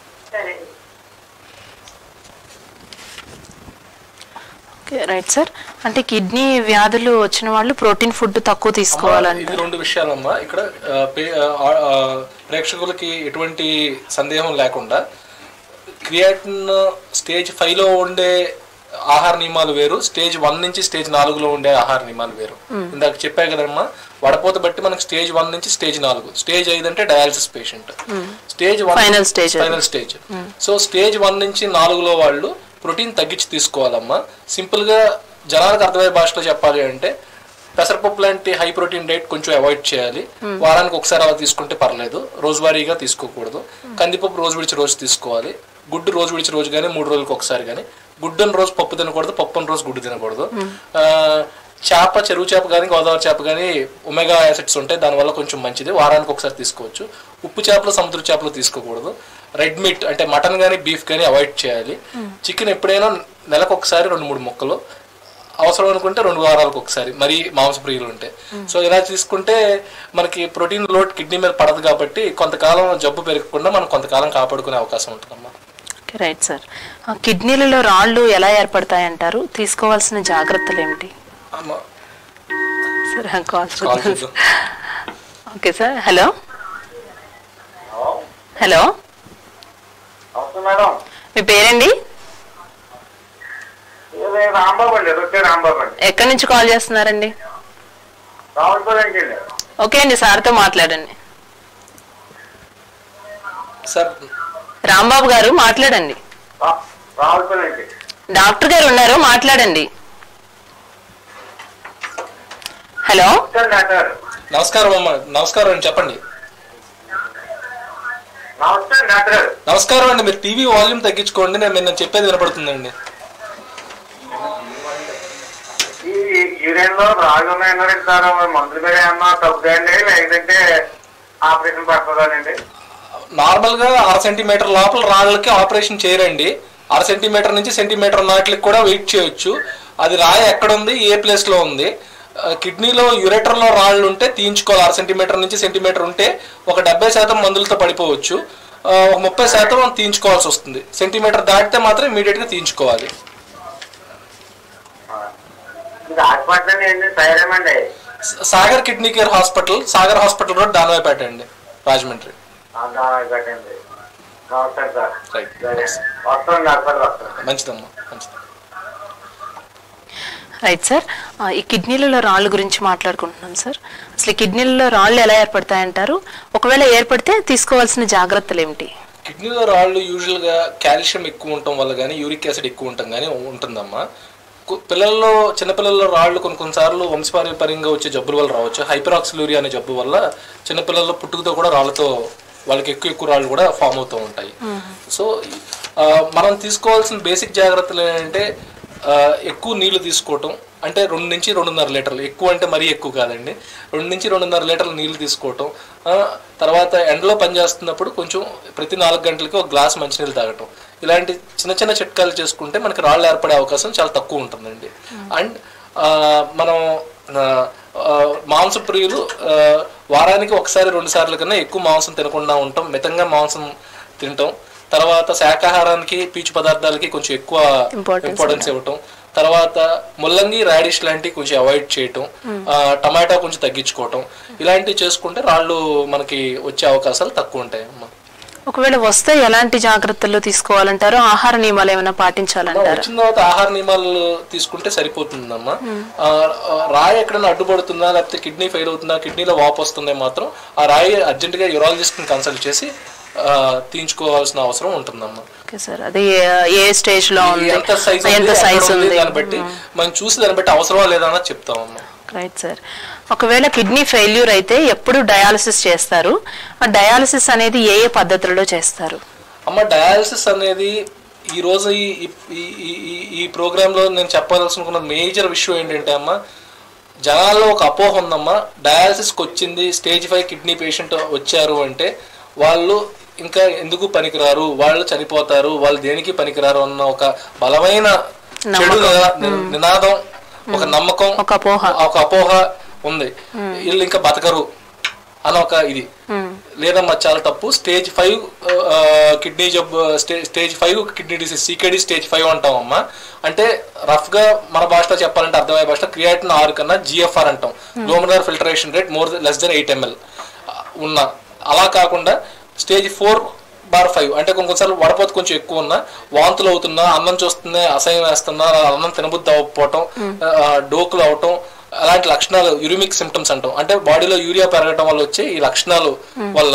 Right sir. అంటే కిడ్నీ వ్యాధులు వచ్చిన వాళ్ళు ప్రోటీన్ ఫుడ్ తక్కువ తీసుకోవాలంటే ఇది 2 విషయాలమ్మా. ఇక్కడ ప్రేక్షకులకి ఎటువంటి సందేహం లేకుండా క్రియాటిన్ స్టేజ్ 5లో ఉండే ఆహార నియమాలు వేరు, స్టేజ్ 1 నుంచి స్టేజ్ 4లో ఉండే ఆహార నియమాలు వేరు. ఇందాక చెప్పా కదమ్మా, వడపోత బట్టి మనకి స్టేజ్ 1 నుంచి స్టేజ్ 4, స్టేజ్ 5 అంటే dialysis patient, stage 1 final stage. So stage 1 నుంచి 4లో వాళ్ళు ప్రోటీన్ తగ్గించి తీసుకోవాలమ్మా. సింపుల్ గా జనాలకు అర్థమయ్యే భాషలో చెప్పాలి అంటే పెసరపప్పు లాంటి హై ప్రోటీన్ డైట్ కొంచెం అవాయిడ్ చేయాలి. వారానికి ఒకసారి అలా తీసుకుంటే పర్లేదు, రోజువారీగా తీసుకోకూడదు. కందిపప్పు రోజు విడిచి రోజు తీసుకోవాలి. గుడ్డు రోజు విడిచి రోజు కానీ 3 రోజులకు ఒకసారి కానీ. గుడ్డుని రోజు పప్పు తినకూడదు, పప్పుని రోజు గుడ్డు తినకూడదు. చేప, చెరువు చేప కానీ గోదావరి చేప కానీ ఒమేగా యాసిడ్స్ ఉంటాయి, దానివల్ల కొంచెం మంచిది, వారానికి ఒకసారి తీసుకోవచ్చు. ఉప్పు చేపలు, సముద్ర చేపలు తీసుకోకూడదు. రెడ్ మీట్ అంటే మటన్ కానీ బీఫ్ కానీ అవాయిడ్ చేయాలి. చికెన్ ఎప్పుడైనా నెలకు ఒకసారి 2-3 ముక్కలు, అవసరం అనుకుంటే 2 వారాలకు ఒకసారి, మరి మాంసప్రియులు ఉంటాయి. సో ఇలా తీసుకుంటే మనకి ప్రోటీన్ లోడ్ కిడ్నీ మీద పడదు కాబట్టి కొంతకాలం జబ్బు పెరగకుండా మనం కొంతకాలం కాపాడుకునే అవకాశం ఉంటుందమ్మా. Right sir. కిడ్నీలలో రాళ్ళు ఎలా ఏర్పడతాయంటారు, తీసుకోవాల్సిన జాగ్రత్తలు ఏమిటి? Okay sir. హలో హలో, మీ పేరండి? ఎక్కడి నుంచి కాల్ చేస్తున్నారండి? ఓకే అండి, సార్తో మాట్లాడండి. రాంబాబు గారు మాట్లాడండి. డాక్టర్ గారు ఉన్నారు, మాట్లాడండి. హలో, నమస్కారం అమ్మా. నమస్కారం అండి, చెప్పండి. నమస్కారం అండి, మీరు టీవీ వాల్యూమ్ తగ్గించుకోండి, నేను చెప్పేది వినపడుతుందండి. నార్మల్ గా 1/2 సెంటీమీటర్ లోపల రాళ్ళకి ఆపరేషన్ చేయరండి. 1/2 సెంటీమీటర్ నుంచి సెంటీమీటర్ నాటికి కూడా వెయిట్ చేయొచ్చు. అది రాయి ఎక్కడ ఉంది, ఏ ప్లేస్ లో ఉంది. కిడ్నీలో యురేటర్ లో రాళ్ళు ఉంటే తీయించుకోవాలి. 1/2 సెంటీమీటర్ నుంచి సెంటీమీటర్ ఉంటే ఒక 70% మందులతో పడిపోవచ్చు, ఒక 30% తీయించుకోవాల్సి వస్తుంది. సెంటీమీటర్ దాటితే మాత్రం ఇమీడియట్ గా తీయించుకోవాలి. Sagar kidney care hospital, Sagar hospital road, Danavaipeta అండి, రాజమండ్రి. మంచిదమ్మా, మంచిది. Right sir. ఈ కిడ్నీలలో రాళ్ళ గురించి మాట్లాడుకుంటున్నాం సార్. అసలు కిడ్నీలలో రాళ్ళు ఎలా ఏర్పడతాయంటారు, ఒకవేళ ఏర్పడితే తీసుకోవాల్సిన జాగ్రత్తలు ఏమిటి? కిడ్నీలో రాళ్ళు యూజువల్ గా కాల్షియం ఎక్కువ ఉండటం వల్ల కానీ, యూరిక్ యాసిడ్ ఎక్కువ ఉండటం కానీ ఉంటుందమ్మా. పిల్లల్లో, చిన్నపిల్లల్లో రాళ్ళు కొన్నిసార్లు వంశపారంపర్యంగా వచ్చే జబ్బుల వల్ల రావచ్చు. హైపరాక్సిలూరియా అనే జబ్బు వల్ల చిన్నపిల్లల్లో పుట్టుకతో కూడా రాళ్ళతో వాళ్ళకి ఎక్కువ రాళ్ళు కూడా ఫామ్ అవుతూ ఉంటాయి. సో మనం తీసుకోవాల్సిన బేసిక్ జాగ్రత్తలు ఏంటంటే ఎక్కువ నీళ్లు తీసుకోవటం, అంటే 2 నుంచి 2.5 లీటర్లు, ఎక్కువ అంటే మరీ ఎక్కువ కాదండి, 2 నుంచి 2.5 లీటర్లు నీళ్లు తీసుకోవటం. తర్వాత ఎండలో పనిచేస్తున్నప్పుడు కొంచెం ప్రతి 4 గంటలకి ఒక గ్లాస్ మంచినీళ్ళు తాగటం. ఇలాంటి చిన్న చిన్న చిట్కాలు చేసుకుంటే మనకి రాళ్ళు ఏర్పడే అవకాశం చాలా తక్కువ ఉంటుందండి. అండ్ మనం మాంసప్రియులు వారానికి 1-2 సార్లు కన్నా ఎక్కువ మాంసం తినకుండా ఉంటాం, మితంగా మాంసం తింటాం. తర్వాత శాకాహారానికి, పీచు పదార్థాలకి కొంచెం ఎక్కువ ఇంపార్టెన్స్ ఇవ్వటం. తర్వాత ముల్లంగి, రాడిష్ లాంటివి కొంచెం అవాయిడ్ చేయటం, టమాటా కొంచెం తగ్గించుకోవటం, ఇలాంటివి చేసుకుంటే రాళ్ళు మనకి వచ్చే అవకాశాలు తక్కువ ఉంటాయి అమ్మా. ఒకవేళ వస్తే ఎలాంటి జాగ్రత్తలు తీసుకోవాలంటారు, ఆహార నియమాలు ఏమైనా పాటించాలంటారు? వచ్చిన తర్వాత ఆహార నియమాలు తీసుకుంటే సరిపోతుందమ్మా. రాయి ఎక్కడైనా అడ్డుపడుతుందా, లేకపోతే కిడ్నీ ఫెయిల్ అవుతుందా, కిడ్నీలో వాపు వస్తుందే మాత్రం ఆ రాయి అర్జెంటుగా యూరాలజిస్ట్ ని కన్సల్ట్ చేసి తీయించుకోవాల్సిన అవసరం ఉంటుందమ్మా. ఓకే సార్, అది ఏ స్టేజ్ లో ఉంది, ఎంత సైజ్ ఉంది దాన్ని బట్టి మనం చూసి దాన్ని బట్టి అవసరమా లేదా అన్నది చెప్తామమ్మా. Right sir. ఒకవేళ కిడ్నీ ఫెయిల్యూర్ అయితే ఎప్పుడు డయాలసిస్ చేస్తారు? ఆ డయాలసిస్ అనేది ఏ పద్ధతులలో చేస్తారు? అమ్మ డయాలసిస్ అనేది ఈ రోజు ఈ ప్రోగ్రామ్ లో నేను చెప్పాల్సిన మేజర్ విషయం ఏంటంటే అమ్మ, జనాల్లో ఒక అపోహ ఉందమ్మా, డయాలసిస్కి వచ్చింది స్టేజ్ 5 కిడ్నీ పేషెంట్ వచ్చారు అంటే వాళ్ళు ఇంకా ఎందుకు పనికిరారు, వాళ్ళు చనిపోతారు, వాళ్ళు దేనికి పనికిరారు అన్న ఒక బలమైన చెడు నినాదం, ఒక నమ్మకం, ఒక అపోహ ఉంది. వీళ్ళు ఇంకా బతకరు అని ఒక ఇది లేదమ్మా, చాలా తప్పు. స్టేజ్ 5 కిడ్నీ జబ్బు, stage 5 kidney disease, CKD stage 5 అంటామమ్మా. అంటే రఫ్ గా మన భాషలో చెప్పాలంటే అర్థమయ్యే భాషలో క్రియాటిన్ 6 కన్నా GFR అంటాం, glomerular filtration rate less than 8 ml ఉన్న. అలా కాకుండా స్టేజ్ 4/5 అంటే కొన్నిసార్లు వడపోత కొంచెం ఎక్కువ ఉన్నా, వాంతులు అవుతున్నా, అన్నం చూస్తున్నా అసహ్యం వేస్తున్నా, అన్నం తినబుద్ధి అవ్వకపోవటం, డోకులు అవటం, అలాంటి లక్షణాలు యూరిమిక్ సిమ్టమ్స్ అంటాం. అంటే బాడీలో యూరియా పెరగటం వల్ల వచ్చే ఈ లక్షణాలు వల్ల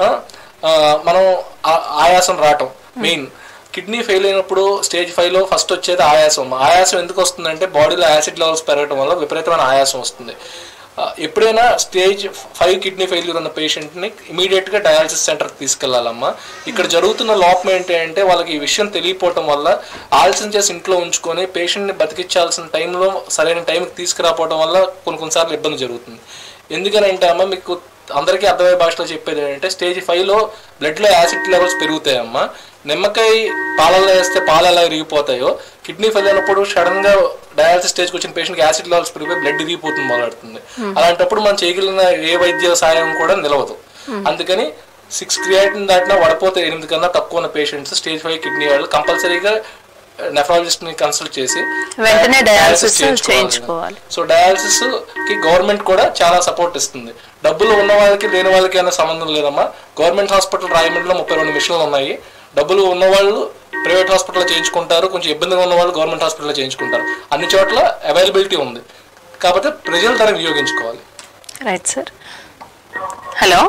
మనం ఆయాసం రావటం. మెయిన్ కిడ్నీ ఫెయిల్ అయినప్పుడు స్టేజ్ 5లో ఫస్ట్ వచ్చేది ఆయాసం. ఆయాసం ఎందుకు వస్తుందంటే బాడీలో యాసిడ్ లెవెల్స్ పెరగటం వల్ల విపరీతమైన ఆయాసం వస్తుంది. ఎప్పుడైనా స్టేజ్ 5 కిడ్నీ ఫెయిల్యూర్ ఉన్న పేషెంట్ని ఇమీడియట్ గా డయాలసిస్ సెంటర్కి తీసుకెళ్లాలమ్మా. ఇక్కడ జరుగుతున్న లోపం ఏంటి అంటే వాళ్ళకి ఈ విషయం తెలియపోవటం వల్ల ఆలస్యం చేసి ఇంట్లో ఉంచుకొని పేషెంట్ని బతికించాల్సిన టైంలో సరైన టైంకి తీసుకురాపోవడం వల్ల కొన్నిసార్లు ఇబ్బంది జరుగుతుంది. ఎందుకనంటే అమ్మ, మీకు అందరికీ అర్థమయ్యే భాషలో చెప్పేది ఏంటంటే స్టేజ్ 5లో బ్లడ్లో యాసిడ్ లెవెల్స్ పెరుగుతాయమ్మా. నిమ్మకాయ పాలల్లో వేస్తే పాలు ఎలా విరిగిపోతాయో, కిడ్నీ ఫెయిల్ అయినప్పుడు సడన్ గా డయాలసిస్ స్టేజ్కి వచ్చిన పేషెంట్కి యాసిడ్ లెవెల్స్ పెరిగిపోయి బ్లడ్ విరిగిపోతుంది మొదలెడుతుంది. అలాంటప్పుడు మనం చేయగలిగిన ఏ వైద్య సాయం కూడా నిలవదు. అందుకని 6 క్రియాటిన్ దాటినా వడపోతే 8 కన్నా తక్కువ ఉన్న పేషెంట్స్ స్టేజ్ 5 కిడ్నీ వాళ్ళు కంపల్సరీగా నెఫ్రాలజిస్ట్ ని కన్సల్ట్ చేసి వెంటనే డయాలసిస్ చేయించుకోవాలి. సో డయాలసిస్ కి గవర్నమెంట్ కూడా చాలా సపోర్ట్ ఇస్తుంది. డబ్బులు ఉన్న వాళ్ళకి లేని వాళ్ళకి అనే సంబంధం లేదమ్మా. గవర్నమెంట్ హాస్పిటల్ రాయమండ్రిలో 32 మిషన్లు ఉన్నాయి. డబ్బులు ఉన్నవాళ్ళు ప్రైవేట్ హాస్పిటల్లో చేయించుకుంటారు, కొంచెం ఇబ్బందిగా ఉన్న వాళ్ళు గవర్నమెంట్ హాస్పిటల్లో చేయించుకుంటారు. అన్ని చోట్ల అవైలబిలిటీ ఉంది, కాకపోతే ప్రజలు దాన్ని వినియోగించుకోవాలి. Right sir. Hello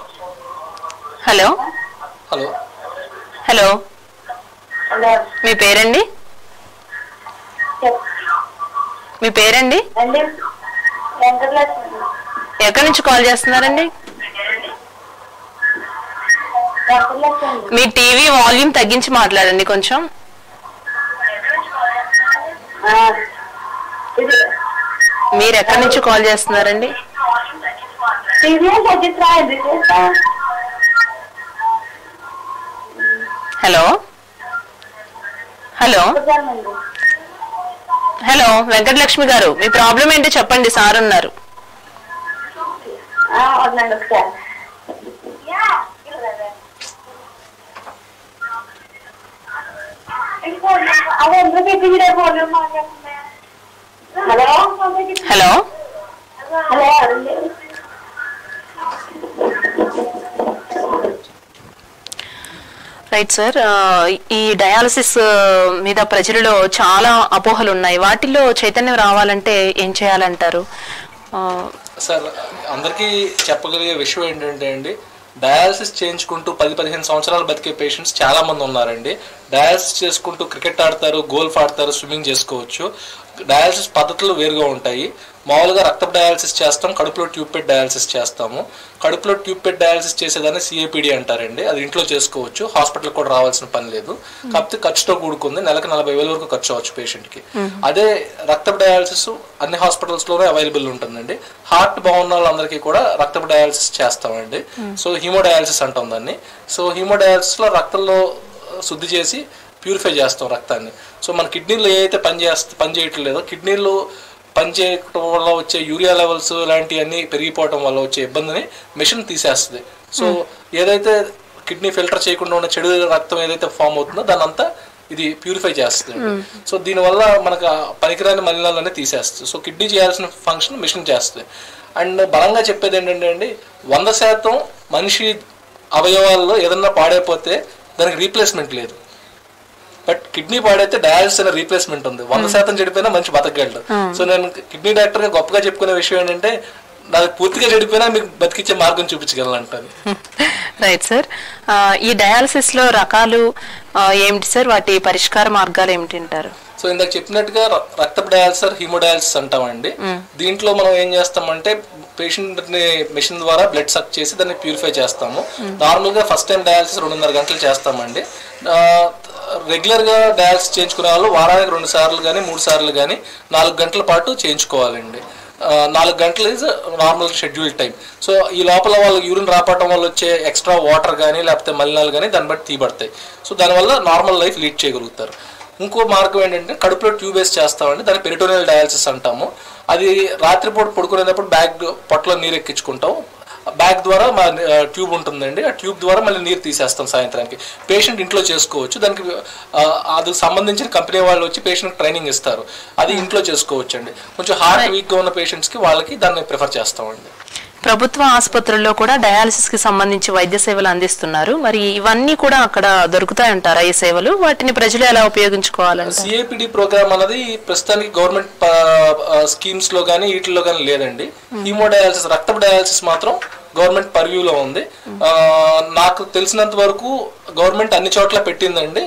hello hello hello మీ పేరండి? మీ పేరండి? ఎక్కడి నుంచి కాల్ చేస్తున్నారండి? మీ టీవీ వాల్యూమ్ తగ్గించి మాట్లాడండి కొంచెం. మీరు ఎక్కడి నుంచి కాల్ చేస్తున్నారండి? హలో హలో హలో వెంకటలక్ష్మి గారు, మీ ప్రాబ్లం ఏంటో చెప్పండి, సార్ ఉన్నారు. Hello right sir. ఈ డయాలసిస్ మీద ప్రజలలో చాలా అపోహలు ఉన్నాయి. వాటిలో చైతన్యం రావాలంటే ఏం చేయాలంటారు? సార్, అందరికీ చెప్పగలిగే విషయం ఏంటంటే అండి, డయాలసిస్ చేయించుకుంటూ 10-15 సంవత్సరాలు బతికే పేషెంట్స్ చాలా మంది ఉన్నారండి. డయాలసిస్ చేసుకుంటూ క్రికెట్ ఆడతారు, గోల్ఫ్ ఆడతారు, స్విమ్మింగ్ చేసుకోవచ్చు. డయాలసిస్ పద్ధతులు వేరుగా ఉంటాయి. మామూలుగా రక్తపు డయాలసిస్ చేస్తాం, కడుపులో ట్యూబ్ పెట్టి డయాలసిస్ చేస్తాము. కడుపులో ట్యూబ్ పెట్టి డయాలసిస్ చేసేదాన్ని CAPD అంటారండి. అది ఇంట్లో చేసుకోవచ్చు, హాస్పిటల్ కూడా రావాల్సిన పని లేదు. కాకపోతే ఖర్చుతో కూడుకుంది, నెలకు 40,000 వరకు ఖర్చు అవచ్చు పేషెంట్కి. అదే రక్తపు డయాలసిస్ అన్ని హాస్పిటల్స్ లోనే అవైలబుల్ ఉంటుందండి. హార్ట్ బాగున్న వాళ్ళందరికీ కూడా రక్తపు డయాలసిస్ చేస్తామండి. సో హీమోడయాలసిస్ అంటాం దాన్ని. సో హీమోడయాలసిస్ లో రక్తంలో శుద్ధి చేసి ప్యూరిఫై చేస్తాం రక్తాన్ని. సో మన కిడ్నీలో ఏదైతే పని చేయటం లేదో, కిడ్నీలో పనిచేయటం వల్ల వచ్చే యూరియా లెవెల్స్ ఇలాంటివన్నీ పెరిగిపోవటం వల్ల వచ్చే ఇబ్బందిని మెషిన్ తీసేస్తుంది. సో ఏదైతే కిడ్నీ ఫిల్టర్ చేయకుండా ఉన్న చెడు రక్తం ఏదైతే ఫామ్ అవుతుందో దాని అంతా ఇది ప్యూరిఫై చేస్తుంది. సో దీనివల్ల మనకు పనికిరాని మలినాలన్నీ తీసేస్తుంది. సో కిడ్నీ చేయాల్సిన ఫంక్షన్ మిషన్ చేస్తుంది. అండ్ బలంగా చెప్పేది ఏంటంటే అండి, 100% మనిషి అవయవాల్లో ఏదన్నా పాడైపోతే దానికి రీప్లేస్మెంట్ లేదు. బట్ కిడ్నీ పాడైతే డయాలసిస్ అనే రీప్లేస్మెంట్ ఉంది. 100% చెడిపోయినా మంచి బతకగలడు. సో నేను కిడ్నీ డాక్టర్ గా గొప్పగా చెప్పుకునే విషయం ఏంటంటే, నాకు పూర్తిగా చెడిపోయినా మీకు బతికిచ్చే మార్గం చూపించగలను అంటాను. Right sir. ఈ డయాలసిస్ లో రకాలు ఏమిటి సార్, వాటి పరిష్కార మార్గాలు ఏమిటి అంటారు? సో ఇందాక చెప్పినట్టుగా రక్తపు డయాలసిస్, హీమోడయాలసిస్ అంటామండి. దీంట్లో మనం ఏం చేస్తామంటే పేషెంట్ ని మెషిన్ ద్వారా బ్లడ్ సక్ చేసి దాన్ని ప్యూరిఫై చేస్తాము. నార్మల్ గా ఫస్ట్ టైం డయాలసిస్ 2.5 గంటలు చేస్తామండి. రెగ్యులర్ గా డయాలసిస్ చేయించుకునే వాళ్ళు వారానికి 2 సార్లు కానీ 3 సార్లు కానీ 4 గంటల పాటు చేయించుకోవాలండి. 4 గంటలు is normal schedule time. So ఈ లోపల వాళ్ళు యూరిన్ రాపటం వల్ల వచ్చే ఎక్స్ట్రా వాటర్ కానీ లేకపోతే మలినాలు కానీ దాన్ని బట్టి తీయబడతాయి. సో దానివల్ల నార్మల్ లైఫ్ లీడ్ చేయగలుగుతారు. ఇంకో మార్గం ఏంటంటే కడుపులో ట్యూబ్ వేసి చేస్తామండి, దాన్ని పెరిటోనియల్ డయాలసిస్ అంటాము. అది రాత్రిపూట పడుకునేటప్పుడు బ్యాగ్ పొట్టలో నీరు ఎక్కించుకుంటాం. బ్యాగ్ ద్వారా మా ట్యూబ్ ఉంటుందండి, ఆ ట్యూబ్ ద్వారా మళ్ళీ నీరు తీసేస్తాం సాయంత్రానికి. పేషెంట్ ఇంట్లో చేసుకోవచ్చు. దానికి అది సంబంధించిన కంపెనీ వాళ్ళు వచ్చి పేషెంట్ ట్రైనింగ్ ఇస్తారు, అది ఇంట్లో చేసుకోవచ్చు అండి. కొంచెం హార్ట్ వీక్గా ఉన్న పేషెంట్స్కి వాళ్ళకి దాన్ని ప్రిఫర్ చేస్తామండి. ప్రభుత్వ ఆసుపత్రుల్లో కూడా డయాలసిస్ కి సంబంధించి వైద్య సేవలు అందిస్తున్నారు. మరి ఇవన్నీ కూడా అక్కడ దొరుకుతాయంటారా ఈ సేవలు? వాటిని ప్రజలు ఎలా ఉపయోగించుకోవాలంటే? సిఏపిడి ప్రోగ్రామ్ అనేది ప్రస్తుతానికి గవర్నమెంట్ స్కీమ్స్ లో కానీ వీటిల్లో కానీ లేదండి. హీమోడయాలసిస్, రక్తపు డయాలసిస్ మాత్రం గవర్నమెంట్ పర్వ్యూలో ఉంది. నాకు తెలిసినంత వరకు గవర్నమెంట్ అన్ని చోట్ల పెట్టిందండి.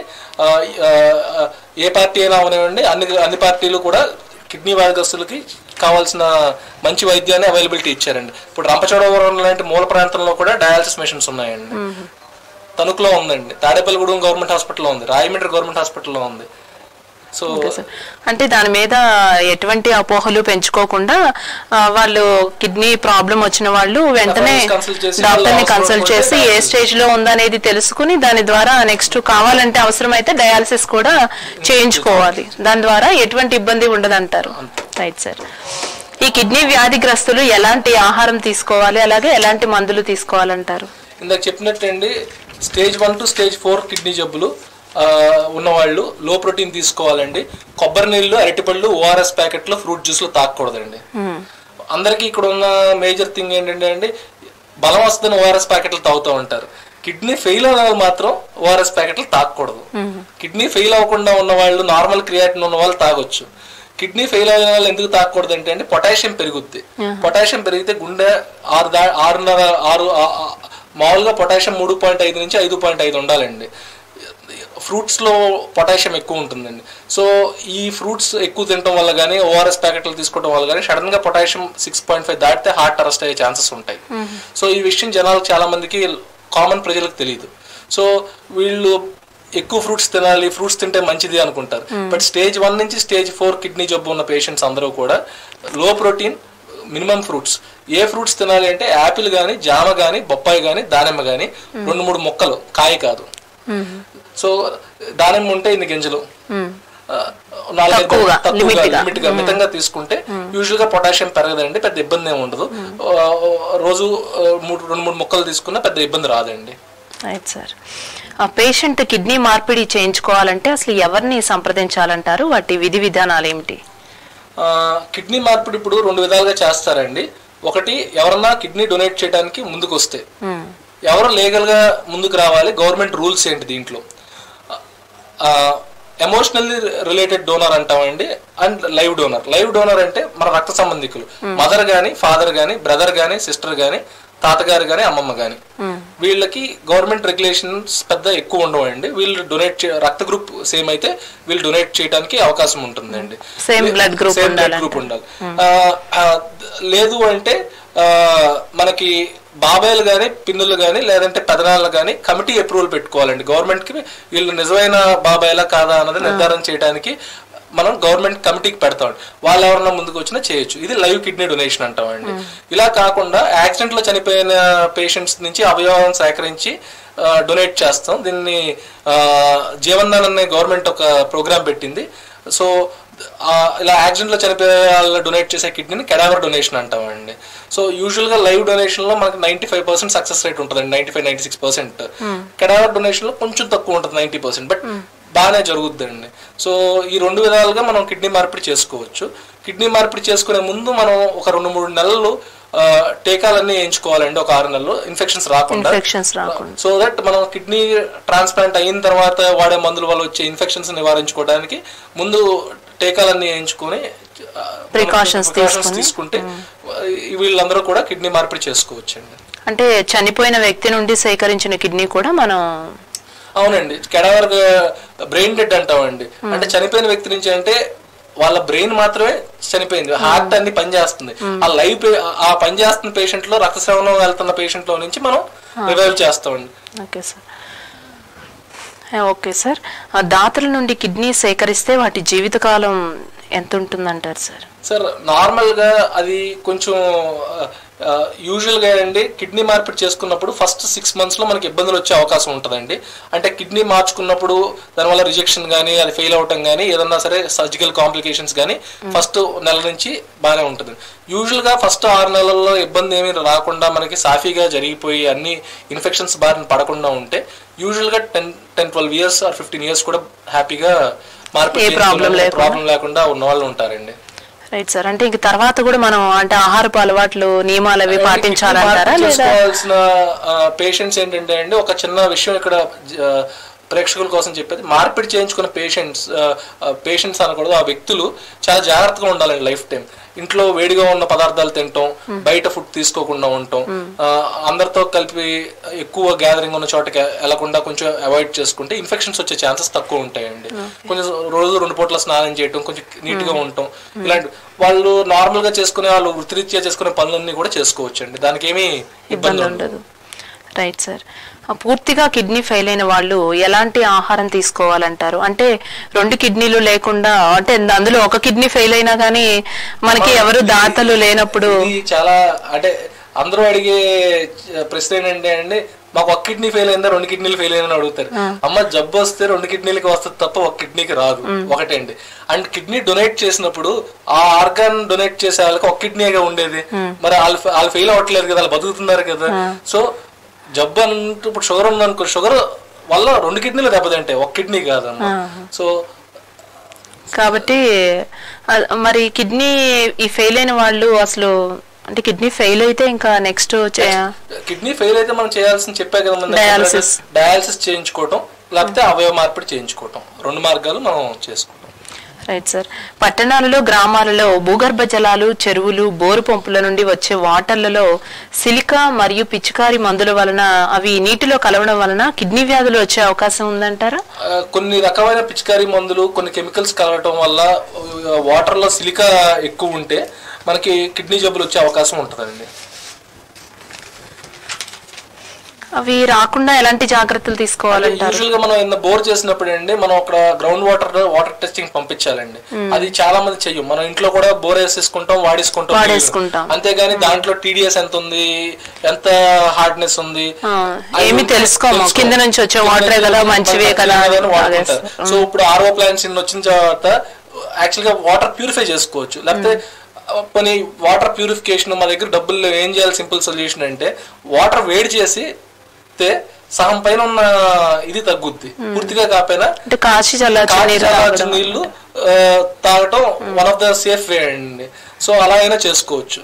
ఏ పార్టీ అయినా అవనివ్వండి, అన్ని పార్టీలు కూడా కిడ్నీ వ్యాధిగ్రస్తులకి కావాల్సిన మంచి వైద్యాన్ని అవైలబిలిటీ ఇచ్చారండి. ఇప్పుడు రంపచోడవరం లాంటి మూల ప్రాంతంలో కూడా డయాలసిస్ మెషిన్స్ ఉన్నాయండి. తణుకులో ఉందండి, తాడేపల్లిగూడెం గవర్నమెంట్ హాస్పిటల్లో ఉంది, రాయమండ్రి గవర్నమెంట్ హాస్పిటల్లో ఉంది. సో అంటే దాని మీద ఎటువంటి అపోహలు పెంచుకోకుండా వాళ్ళు కిడ్నీ ప్రాబ్లం వచ్చిన వాళ్ళు వెంటనే డాక్టర్ని కన్సల్ట్ చేసి ఏ స్టేజ్ లో ఉందనేది తెలుసుకుని దాని ద్వారా నెక్స్ట్ కావాలంటే అవసరమైతే డయాలసిస్ కూడా చేయించుకోవాలి. దాని ద్వారా ఎటువంటి ఇబ్బంది ఉండదంటారు. Right sir. ఈ కిడ్నీ వ్యాధిగ్రస్తులు ఎలాంటి ఆహారం తీసుకోవాలి, అలాగే ఎలాంటి మందులు తీసుకోవాలంటారు? ఇందాక చెప్పినట్టండి, స్టేజ్ 1 to స్టేజ్ 4 కిడ్నీ జబ్బులు ఉన్నవాళ్ళు లో ప్రోటీన్ తీసుకోవాలండి. కొబ్బరి నీళ్ళు, అరటిపళ్ళు, ఓఆర్ఎస్ ప్యాకెట్లు, ఫ్రూట్ జ్యూస్లు తాగకూడదండి. అందరికీ ఇక్కడ ఉన్న మేజర్ థింగ్ ఏంటంటే అండి, బలం వస్తుందని ఓఆర్ఎస్ ప్యాకెట్లు తాగుతూ ఉంటారు. కిడ్నీ ఫెయిల్ అయిన వాళ్ళు మాత్రం ఓఆర్ఎస్ ప్యాకెట్లు తాగకూడదు. కిడ్నీ ఫెయిల్ అవ్వకుండా ఉన్న వాళ్ళు, నార్మల్ క్రియాటిన్ ఉన్న వాళ్ళు తాగొచ్చు. కిడ్నీ ఫెయిల్ అయిన వాళ్ళు ఎందుకు తాగకూడదు అంటే అండి, పొటాషియం పెరుగుద్ది. పొటాషియం పెరిగితే గుండె 6 మామూలుగా పొటాషియం 3.5 నుంచి 5.5 ఉండాలండి. ఫ్రూట్స్ లో పొటాషియం ఎక్కువ ఉంటుందండి. సో ఈ ఫ్రూట్స్ ఎక్కువ తినడం వల్ల కానీ, ఓఆర్ఎస్ ప్యాకెట్లు తీసుకోవడం వల్ల కానీ సడన్ గా పొటాషియం 6.5 దాటితే హార్ట్ అరెస్ట్ అయ్యే ఛాన్సెస్ ఉంటాయి. సో ఈ విషయం జనాలకు చాలా మందికి, కామన్ ప్రజలకు తెలియదు. సో వీళ్ళు ఎక్కువ ఫ్రూట్స్ తినాలి, ఫ్రూట్స్ తింటే మంచిది అనుకుంటారు. బట్ స్టేజ్ 1 నుంచి స్టేజ్ 4 కిడ్నీ జబ్బు ఉన్న పేషెంట్స్ అందరూ కూడా లో ప్రోటీన్, మినిమం ఫ్రూట్స్. ఏ ఫ్రూట్స్ తినాలి అంటే యాపిల్ కానీ, జామ కానీ, బొప్పాయి కానీ, దానిమ్మ కానీ 2-3 ముక్కలు, కాయ కాదు. సో దానిమ్మ ఉంటే ఇన్ని గింజలు, 4 మితంగా తీసుకుంటే యూజువల్ గా పొటాషియం పెరగదండి, పెద్ద ఇబ్బంది ఏమి ఉండదు. రోజు 2-3 ముక్కలు తీసుకున్నా పెద్ద ఇబ్బంది రాదండి. Right sir. పేషెంట్ కిడ్నీ మార్పిడి చేయించుకోవాలంటే అసలు ఎవరిని సంప్రదించాలంటారు? వాటి విధి విధానాలు ఏమిటి? కిడ్నీ మార్పిడి ఇప్పుడు 2 విధాలుగా చేస్తారండి. ఒకటి, ఎవరన్నా కిడ్నీ డొనేట్ చేయడానికి ముందుకు వస్తే ఎవరు లీగల్ గా ముందుకు రావాలి, గవర్నమెంట్ రూల్స్ ఏంటి దీంట్లో. ఎమోషనల్లీ రిలేటెడ్ డోనర్ అంటామండి, and live donor. Live donor అంటే మన రక్త సంబంధికులు, మదర్ గాని, ఫాదర్ గాని, బ్రదర్ గాని, సిస్టర్ గాని, తాతగారు గాని, అమ్మమ్మ గాని. వీళ్ళకి గవర్నమెంట్ రెగ్యులేషన్స్ పెద్ద ఎక్కువ ఉండవండి. వీళ్ళు డొనేట్ రక్త గ్రూప్ సేమ్ అయితే వీళ్ళు డొనేట్ చేయడానికి అవకాశం ఉంటుందండి. సేమ్ బ్లడ్ గ్రూప్ ఉండాలి. లేదు అంటే మనకి బాబాయిలు కానీ, పిన్నులు కానీ, లేదంటే పెదనాళ్ళు కానీ కమిటీ అప్రూవల్ పెట్టుకోవాలండి. గవర్నమెంట్ కి వీళ్ళు నిజమైన బాబాయిలా కాదా అన్నది నిర్ధారణ చేయడానికి మనం గవర్నమెంట్ కమిటీకి పెడతామండి. వాళ్ళు ఎవరన్నా ముందుకు వచ్చినా చేయొచ్చు. ఇది లైవ్ కిడ్నీ డొనేషన్ అంటామండి. ఇలా కాకుండా యాక్సిడెంట్ లో చనిపోయిన పేషెంట్స్ నుంచి అవయవాలను సేకరించి డొనేట్ చేస్తాం. దీన్ని జీవన్దాన్ అనే గవర్నమెంట్ ఒక ప్రోగ్రామ్ పెట్టింది. సో ఇలా యాక్సిడెంట్ లో చనిపోయే వాళ్ళు డొనేట్ చేసే కిడ్నీని కెడావర్ డొనేషన్ అంటామండి. సో యూజువల్ గా లైవ్ డొనేషన్ లో మనకి 95% సక్సెస్ రేట్ ఉంటుందండి, 95-96%. కెడావర్ డొనేషన్ లో కొంచెం తక్కువ ఉంటుంది, 90%. బట్ బాగానే జరుగుద్దండి. సో ఈ 2 విధాలుగా మనం కిడ్నీ మార్పిడి చేసుకోవచ్చు. కిడ్నీ మార్పిడి చేసుకునే ముందు మనం ఒక 2-3 నెలలు టీకాలన్నీ వేయించుకోవాలండి, ఒక 6 నెలలు, ఇన్ఫెక్షన్స్ రాకుండా. సో దట్ మనం కిడ్నీ ట్రాన్స్ప్లాంట్ అయిన తర్వాత వాడే మందుల వల్ల వచ్చే ఇన్ఫెక్షన్స్ నివారించుకోవడానికి ముందు టీకాలన్నీ వేయించుకొని ప్రికాషన్స్ తీసుకుంటే వీళ్ళందరూ కూడా కిడ్నీ మార్పిడి చేసుకోవచ్చండి. అంటే చనిపోయిన వ్యక్తి నుండి సేకరించిన కిడ్నీ కూడా మనం అవునండి కెడవర్ బ్రెయిన్ డెడ్ అంటామండి. అంటే చనిపోయిన వ్యక్తి నుంచి అంటే వాళ్ళ బ్రెయిన్ మాత్రమే చనిపోయింది, హార్ట్ అన్ని పనిచేస్తుంది. ఆ లైఫ్ ఆ పనిచేస్తున్న పేషెంట్ లో రక్తస్రావం వెళ్తున్న పేషెంట్ లో నుంచి మనం రివైవ్ చేస్తామండి. Okay sir. దాతల నుండి కిడ్నీ సేకరిస్తే వాటి జీవితకాలం ఎంత ఉంటుందంటారు సార్? సార్ నార్మల్ గా అది కొంచెం యూజువల్ గా అండి కిడ్నీ మార్పిడి చేసుకున్నప్పుడు ఫస్ట్ 6 months లో మనకి ఇబ్బందులు వచ్చే అవకాశం ఉంటుందండి. అంటే కిడ్నీ మార్చుకున్నప్పుడు దానివల్ల రిజెక్షన్ కానీ అది ఫెయిల్ అవటం కానీ ఏదన్నా సరే సర్జికల్ కాంప్లికేషన్స్ కానీ ఫస్ట్ నెల నుంచి బాగానే ఉంటుంది. యూజువల్ గా ఫస్ట్ 6 నెలల్లో ఇబ్బంది ఏమీ రాకుండా మనకి సాఫీగా జరిగిపోయి అన్ని ఇన్ఫెక్షన్స్ బారిన పడకుండా ఉంటే యూజువల్ గా 10-12 years or 15 years కూడా హ్యాపీగా మార్పిడి ప్రాబ్లం లేకుండా ఉన్న వాళ్ళు ఉంటారండి. Right sir. అంటే ఇంక తర్వాత కూడా మనం అంటే ఆహారపు అలవాట్లు నియమాలు అవి పాటించాలంటారా? చేసుకోవాల్సిన పేషెంట్స్ ఏంటంటే అండి ఒక చిన్న విషయం ఇక్కడ ప్రేక్షకుల కోసం చెప్పేది, మార్పిడి చేయించుకున్న పేషెంట్స్ అనకూడదు, ఆ వ్యక్తులు చాలా జాగ్రత్తగా ఉండాలండి లైఫ్ టైం. ఇంట్లో వేడిగా ఉన్న పదార్థాలు తినటం, బయట ఫుడ్ తీసుకోకుండా ఉండటం, అందరితో కలిపి ఎక్కువ గ్యాదరింగ్ ఉన్న చోటకి వెళ్లకుండా కొంచెం అవాయిడ్ చేసుకుంటే ఇన్ఫెక్షన్స్ వచ్చే ఛాన్సెస్ తక్కువ ఉంటాయండి. కొంచెం రోజు 2 పూట్ల స్నానం చేయటం, కొంచెం నీట్ గా ఉండటం, ఇలాంటి వాళ్ళు నార్మల్ గా చేసుకునే వాళ్ళు వృత్తిరీత్యా చేసుకునే పనులన్నీ కూడా చేసుకోవచ్చు అండి, దానికి ఏమీ ఇబ్బంది ఉండదు. Right sir. పూర్తిగా కిడ్నీ ఫెయిల్ అయిన వాళ్ళు ఎలాంటి ఆహారం తీసుకోవాలంటారు? అంటే 2 కిడ్నీలు లేకుండా, అంటే అందులో ఒక కిడ్నీ ఫెయిల్ అయినా కానీ మనకి ఎవరు దాతలు లేనప్పుడు చాలా అంటే అందరూ అడిగే ప్రశ్న ఏంటంటే అండి, మాకు 1 కిడ్నీ ఫెయిల్ అయిందా 2 కిడ్నీలు ఫెయిల్ అయిందని అడుగుతారు. అమ్మ జబ్బు వస్తే 2 కిడ్నీలకి వస్తుంది తప్ప 1 కిడ్నీకి రాదు, ఒకటండి. అండ్ కిడ్నీ డొనేట్ చేసినప్పుడు ఆ ఆర్గాన్ డొనేట్ చేసే వాళ్ళకి 1 కిడ్నీగా ఉండేది, మరి వాళ్ళు ఫెయిల్ అవ్వట్లేదు కదా, వాళ్ళు బతుకుతున్నారు కదా. సో జబ్బు అంటే ఇప్పుడు షుగర్ ఉందనుకో, షుగర్ వల్ల 2 కిడ్నీలు దెబ్బతింటాయి, 1 కిడ్నీ కాదమ్మా. సో కాబట్టి మరి కిడ్నీ ఈ ఫెయిల్ అయిన వాళ్ళు అసలు అంటే కిడ్నీ ఫెయిల్ అయితే ఇంకా నెక్స్ట్ కిడ్నీ ఫెయిల్ అయితే మనం చేయాల్సింది చెప్పే కదా, డయాలసిస్ చేయించుకోవటం లేకపోతే అవయవ మార్పిడి చేయించుకోవటం, 2 మార్గాలు మనం చేసుకుంటాం. Right sir. పట్టణాలలో గ్రామాలలో భూగర్భ జలాలు, చెరువులు, బోరు పంపుల నుండి వచ్చే వాటర్లలో సిలికా మరియు పిచికారి మందుల వలన అవి నీటిలో కలవడం వలన కిడ్నీ వ్యాధులు వచ్చే అవకాశం ఉందంటారా? కొన్ని రకమైన పిచికారి మందులు, కొన్ని కెమికల్స్ కలవటం వల్ల వాటర్ లో సిలికా ఎక్కువ ఉంటే మనకి కిడ్నీ జబ్బులు వచ్చే అవకాశం ఉంటుందండి. అవి రాకుండా ఎలాంటి జాగ్రత్తలు తీసుకోవాలంటారు? యూజువల్ గా మనం బోర్ చేసినప్పుడు అండి మనం అక్కడ గ్రౌండ్ వాటర్ టెస్టింగ్ పంపించాలండి. అది చాలా మంది చెయ్యం. మనం ఇంట్లో కూడా బోర్ వేసేసుకుంటాం, వాడేసుకుంటాం, అంతేగాని దాంట్లో టీడీఎస్ ఎంత ఉంది, ఎంత హార్డ్నెస్ ఉంది ఏమి తెలుసుకోము, కింద నుంచి వచ్చే వాటర్ కదా మంచివే కదా వాడుకుంటారు. సో ఇప్పుడు ఆర్ఓ ప్లాంట్స్ వచ్చిన తర్వాత యాక్చువల్ గా వాటర్ ప్యూరిఫై చేసుకోవచ్చు. లేకపోతే కొన్ని వాటర్ ప్యూరిఫికేషన్ మా దగ్గర డబ్బులు ఏం చేయాలి, సింపుల్ సొల్యూషన్ అంటే వాటర్ వేడి చేసి సగం పైన ఉన్న ఇది తగ్గుద్ది, పూర్తిగా కాకపోయినా కాచి చల్లార్చిన నీళ్లు తాగటం one of the safe way అండి. సో అలా అయినా చేసుకోవచ్చు.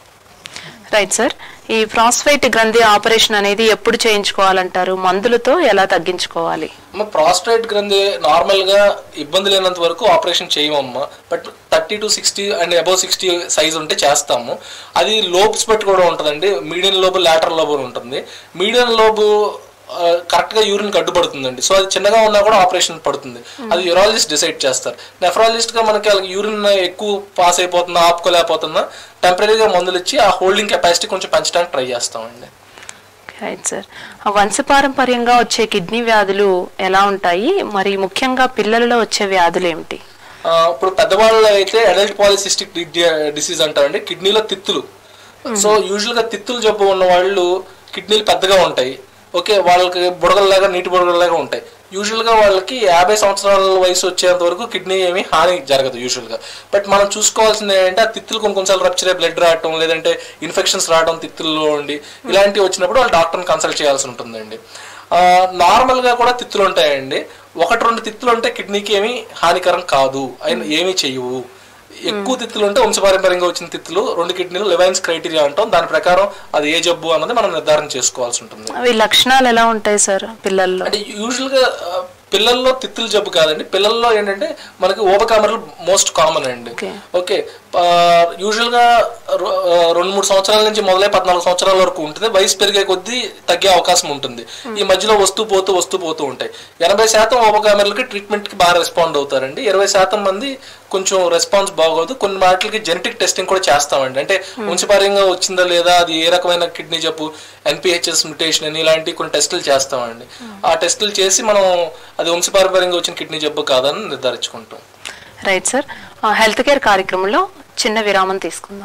Right sir. ఈ ప్రాస్టేట్ గ్రంథి ఆపరేషన్ అనేది ఎప్పుడు చేయించుకోవాలంటారు? మందులతో ఎలా తగ్గించుకోవాలి? ప్రాస్టేట్ గ్రంథి నార్మల్ గా ఇబ్బంది లేనంత వరకు ఆపరేషన్ చేయమమ్మా. But 30 to 60 and above 60 size ఉంటే చేస్తాము. అది లోబ్స్ బట్టి కూడా ఉంటుందండి. మీడియం లోబ్, లాటరల్ లోబ్ ఉంటుంది. మీడియం లోబ్ కరెక్ట్ గా యూరిన్ అడ్డుపడుతుందండి. సో అది చిన్నగా ఉన్నా కూడా ఆపరేషన్ పడుతుంది. అది యూరాలజిస్ట్ డిసైడ్ చేస్తారు. నెఫ్రాలజిస్ట్ గా మనకి యూరిన్ ఎక్కువ పాస్ అయిపోతుందా, ఆపుకోలేకపోతుందా, టెంపరీగా మందులు ఇచ్చి ఆ హోల్డింగ్ కెపాసిటీ కొంచెం పెంచడానికి ట్రై చేస్తామండి. Right sir. వంశపారంపర్యంగా వచ్చే కిడ్నీ వ్యాధులు ఎలా ఉంటాయి, మరి ముఖ్యంగా పిల్లలలో వచ్చే వ్యాధులు ఏమిటి? ఇప్పుడు పెద్దవాళ్ళు అయితే అడల్ట్ పాలిసిస్టిక్ డిసీజ్ అంటారండి, కిడ్నీలో తిత్తులు. సో యూజువల్ గా తిత్తులు జబ్బు ఉన్న వాళ్ళు కిడ్నీలు పెద్దగా ఉంటాయి. ఓకే, వాళ్ళకి బుడగల్లాగా, నీటి బుడగల్లాగా ఉంటాయి. యూజువల్ గా వాళ్ళకి 50 సంవత్సరాల వయసు వచ్చేంత వరకు కిడ్నీ ఏమి హాని జరగదు యూజువల్ గా. బట్ మనం చూసుకోవాల్సింది ఏంటంటే ఆ తిత్తులు కొన్నిసార్లు రప్చర్ బ్లడ్ రావటం, లేదంటే ఇన్ఫెక్షన్స్ రావడం తిత్తుల్లో ఉండి, ఇలాంటివి వచ్చినప్పుడు వాళ్ళు డాక్టర్ని కన్సల్ట్ చేయాల్సి ఉంటుందండి. నార్మల్ గా కూడా తిత్తులు ఉంటాయండి. 1-2 తిత్తులు ఉంటే కిడ్నీకి ఏమి హానికరం కాదు, ఏమీ చెయ్యవు. ఎక్కువ తిత్తులు ఉంటే వంశపారంపర్యంగా వచ్చిన తిత్తులు 2 కిడ్నీలు లెవైన్స్ క్రైటీరియా అంటాం. దాని ప్రకారం అది ఏ జబ్బు అన్నది మనం నిర్ధారణ చేసుకోవాల్సి ఉంటుంది. అవి లక్షణాలు ఎలా ఉంటాయి సార్ పిల్లల్లో? అంటే యూజువల్ గా పిల్లల్లో తిత్తులు జబ్బు కాదండి. పిల్లల్లో ఏంటంటే మనకి ఊబకామరలు మోస్ట్ కామన్ అండి. ఓకే, యూజువల్గా 2-3 సంవత్సరాల నుంచి మొదలై 14 సంవత్సరాల వరకు ఉంటుంది. వయసు పెరిగే కొద్దీ తగ్గే అవకాశం ఉంటుంది. ఈ మధ్యలో వస్తూ పోతూ ఉంటాయి. 80% ఓబగామెర్లకి ట్రీట్మెంట్కి బాగా రెస్పాండ్ అవుతారండి. 20% మంది కొంచెం రెస్పాన్స్ బాగోదు. కొన్ని వాటికి జెనెటిక్ టెస్టింగ్ కూడా చేస్తామండి. అంటే వంశపారంగా వచ్చిందా లేదా, అది ఏ రకమైన కిడ్నీ జబ్బు, NPHS మ్యుటేషన్ అని ఇలాంటి కొన్ని టెస్టులు చేస్తామండి. ఆ టెస్టులు చేసి మనం అది వంశపారంపర్యంగా వచ్చిన కిడ్నీ జబ్బు కాదని నిర్ధారించుకుంటాం. Right sir. హెల్త్ కేర్ కార్యక్రమంలో చిన్న విరామం తీసుకుందాం.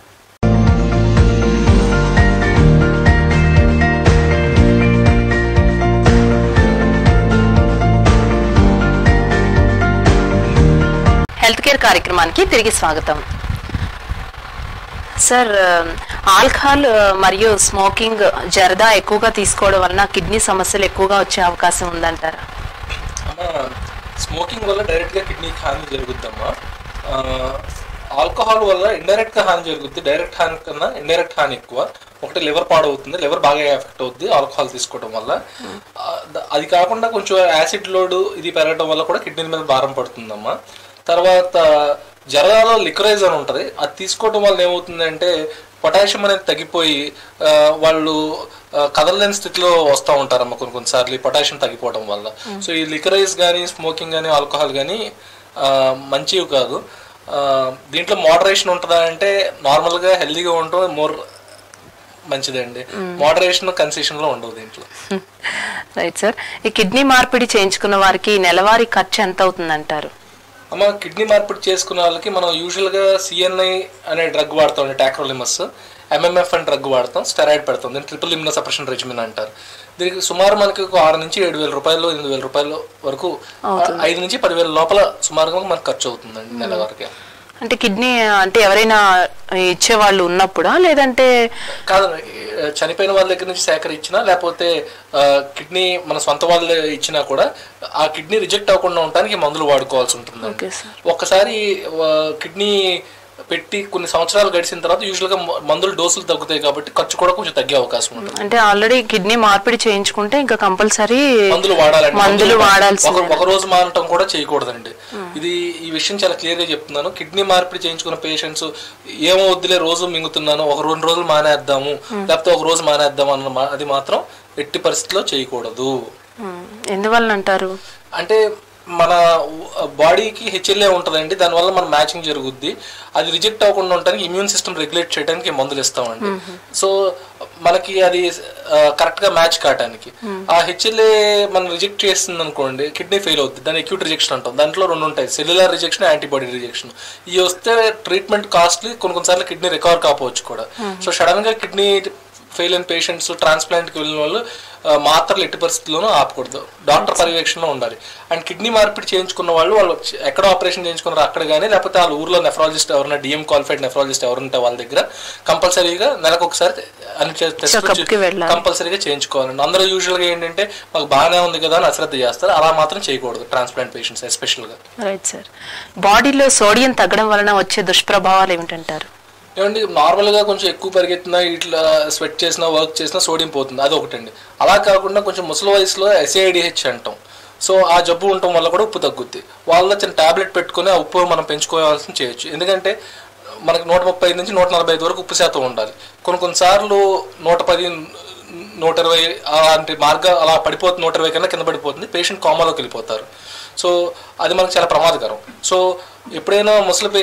హెల్త్ కేర్ కార్యక్రమానికి తిరిగి స్వాగతం. సార్, ఆల్కహాల్ మరియు స్మోకింగ్, జర్దా ఎక్కువగా తీసుకోవడం వలన కిడ్నీ సమస్యలు ఎక్కువగా వచ్చే అవకాశం ఉందంటారా? స్మోకింగ్ వల్ల డైరెక్ట్గా కిడ్నీకి హాని జరుగుద్దమ్మా. ఆల్కహాల్ వల్ల ఇండైరెక్ట్గా హాని జరుగుద్ది. డైరెక్ట్ హాని కన్నా ఇండైరెక్ట్ హాని ఎక్కువ. ఒకటి లివర్ పాడవుతుంది, లివర్ బాగా ఎఫెక్ట్ అవుద్ది ఆల్కహాల్ తీసుకోవడం వల్ల. అది కాకుండా కొంచెం యాసిడ్ లోడ్ ఇది పెరగడం వల్ల కూడా కిడ్నీ మీద భారం పడుతుందమ్మా. తర్వాత జర్దాలో లిక్వరైజ్ అని ఉంటుంది. అది తీసుకోవడం వల్ల ఏమవుతుందంటే పొటాషియం అనేది తగ్గిపోయి వాళ్ళు కదలలేని స్థితిలో వస్తూ ఉంటారమ్మా కొన్నిసార్లు పొటాషియం తగ్గిపోవడం వల్ల. సో ఈ లిక్వరైజ్ కానీ, స్మోకింగ్ కానీ, ఆల్కహాల్ కానీ మంచివి కాదు. దీంట్లో మోడరేషన్ ఉంటుందా అంటే నార్మల్గా హెల్దీగా ఉండటం మోర్ మంచిదండి. మోడరేషన్ కన్సెషన్ లో ఉండవు దీంట్లో. Right sir. ఈ కిడ్నీ మార్పిడి చేయించుకున్న వారికి నెలవారీ ఖర్చు ఎంత అవుతుంది అంటారు? అమ్మ, కిడ్నీ మార్పిడి చేసుకున్న వాళ్ళకి మనం యూజువల్గా CNI అనే డ్రగ్ వాడతాం, టాక్రోలిమస్, MMF అనే డ్రగ్ వాడతాం, స్టెరాయిడ్ పెడతాం. దీన్ని ట్రిపుల్ ఇమ్యూనో సప్రెషన్ రెజిమిన్ అంటారు. దీనికి సుమారు మనకి 6 నుంచి 7,000 రూపాయలు, 8,000 రూపాయలు వరకు, 5 నుంచి 10,000 లోపల సుమారుగా మనకు ఖర్చు అవుతుందండి నెల వరకు. అంటే కిడ్నీ అంటే ఎవరైనా ఇచ్చే వాళ్ళు ఉన్నప్పుడా, లేదంటే కాదు, చనిపోయిన వాళ్ళ దగ్గర నుంచి సేకరించినా లేకపోతే కిడ్నీ మన సొంత వాళ్ళు ఇచ్చినా కూడా ఆ కిడ్నీ రిజెక్ట్ అవ్వకుండా ఉండడానికి మందులు వాడుకోవాల్సి ఉంటుందండి. ఒక్కసారి కిడ్నీ పెట్టి కొన్ని సంవత్సరాలు గడిచిన తర్వాత యూజువల్గా మందులు డోసులు తగ్గుతాయి కాబట్టి ఖర్చు కూడా కొంచెం తగ్గే అవకాశం ఉంటుంది. అంటే ఆల్రెడీ కిడ్నీ మార్పిడి చేయించుకుంటే ఇంకా కంపల్సరీ మందులు వాడాలి. ఒక రోజు మానటం కూడా చేయకూడదండి. ఈ విషయం చాలా క్లియర్ గా చెప్తున్నాను. కిడ్నీ మార్పిడి చేయించుకున్న పేషెంట్స్ ఏమో వద్దులే రోజు మింగుతున్నాను, 1-2 రోజులు మానేద్దాము, లేకపోతే ఒక రోజు మానేద్దాము అన్న అది మాత్రం ఎట్టి పరిస్థితిలో చేయకూడదు. ఎందువల్ల అంటారు? అంటే మన బాడీకి HLA ఉంటుందండి, దానివల్ల మన మ్యాచింగ్ జరుగుద్ది. అది రిజెక్ట్ అవ్వకుండా ఉండడానికి ఇమ్యూన్ సిస్టమ్ రెగ్యులేట్ చేయడానికి మందులు ఇస్తామండి. సో మనకి అది కరెక్ట్ గా మ్యాచ్ కావడానికి ఆ HLA మనం రిజెక్ట్ చేస్తుంది అనుకోండి, కిడ్నీ ఫెయిల్ అవుతుంది. దాన్ని అక్యూట్ రిజెక్షన్ అంటాం. దాంట్లో 2 ఉంటాయి, సెల్యులర్ రిజెక్షన్, యాంటీబాడీ రిజెక్షన్. ఇవి వస్తే ట్రీట్మెంట్ కాస్ట్లీ, కొన్నిసార్లు కిడ్నీ రికవర్ కాకపోవచ్చు కూడా. సో సడన్ గా కిడ్నీ ఫెయిల్ అయిన పేషెంట్స్, ట్రాన్స్ప్లాంట్కి వెళ్ళిన వాళ్ళు మాత్రలు ఎట్టి పరిస్థితుల్లోనూ ఆపకూడదు, డాక్టర్ పర్యవేక్షణలో ఉండాలి. అండ్ కిడ్నీ మార్పిడి చేయించుకున్న వాళ్ళు ఎక్కడ ఆపరేషన్ చేయించుకున్నారో అక్కడ కానీ, లేకపోతే వాళ్ళ ఊర్లో నెఫ్రాలజిస్ట్ ఎవరైనా, DM క్వాలిఫైడ్ నెఫ్రాలజిస్ట్ ఎవరుంటే వాళ్ళ దగ్గర కంపల్సరీగా నెలకు ఒకసారి అన్ని టెస్ట్ కంపల్సరీగా చేయించుకోవాలండి. అందరూ యూజువల్గా ఏంటంటే మాకు బాగానే ఉంది కదా అని అశ్రద్ధ చేస్తారు. అలా మాత్రం చేయకూడదు ట్రాన్స్ప్లాంట్ పేషెంట్స్ ఎస్పెషల్గా. Right sir. బాడీలో సోడియం తగ్గడం వలన వచ్చే దుష్ప్రభావాలు ఏమిటంటారు? ఏమండి, నార్మల్గా కొంచెం ఎక్కువ పరిగెత్తినా, ఇట్లా స్వెట్ చేసినా, వర్క్ చేసినా సోడియం పోతుంది, అది ఒకటండి. అలా కాకుండా కొంచెం ముసలి వయసులో SAIDH అంటాం. సో ఆ జబ్బు ఉండటం వల్ల కూడా ఉప్పు తగ్గుద్ది. వాళ్ళ చిన్న టాబ్లెట్ పెట్టుకుని ఆ ఉప్పు మనం పెంచుకోవాల్సి చేయొచ్చు. ఎందుకంటే మనకి 135 నుంచి 145 వరకు ఉప్పు శాతం ఉండాలి. కొన్నిసార్లు 110, 120 అలాంటి మార్గాలు అలా పడిపోతుంది, 120 కన్నా కింద పడిపోతుంది, పేషెంట్ కోమాలోకి వెళ్ళిపోతారు. సో అది మనకు చాలా ప్రమాదకరం. సో ఎప్పుడైనా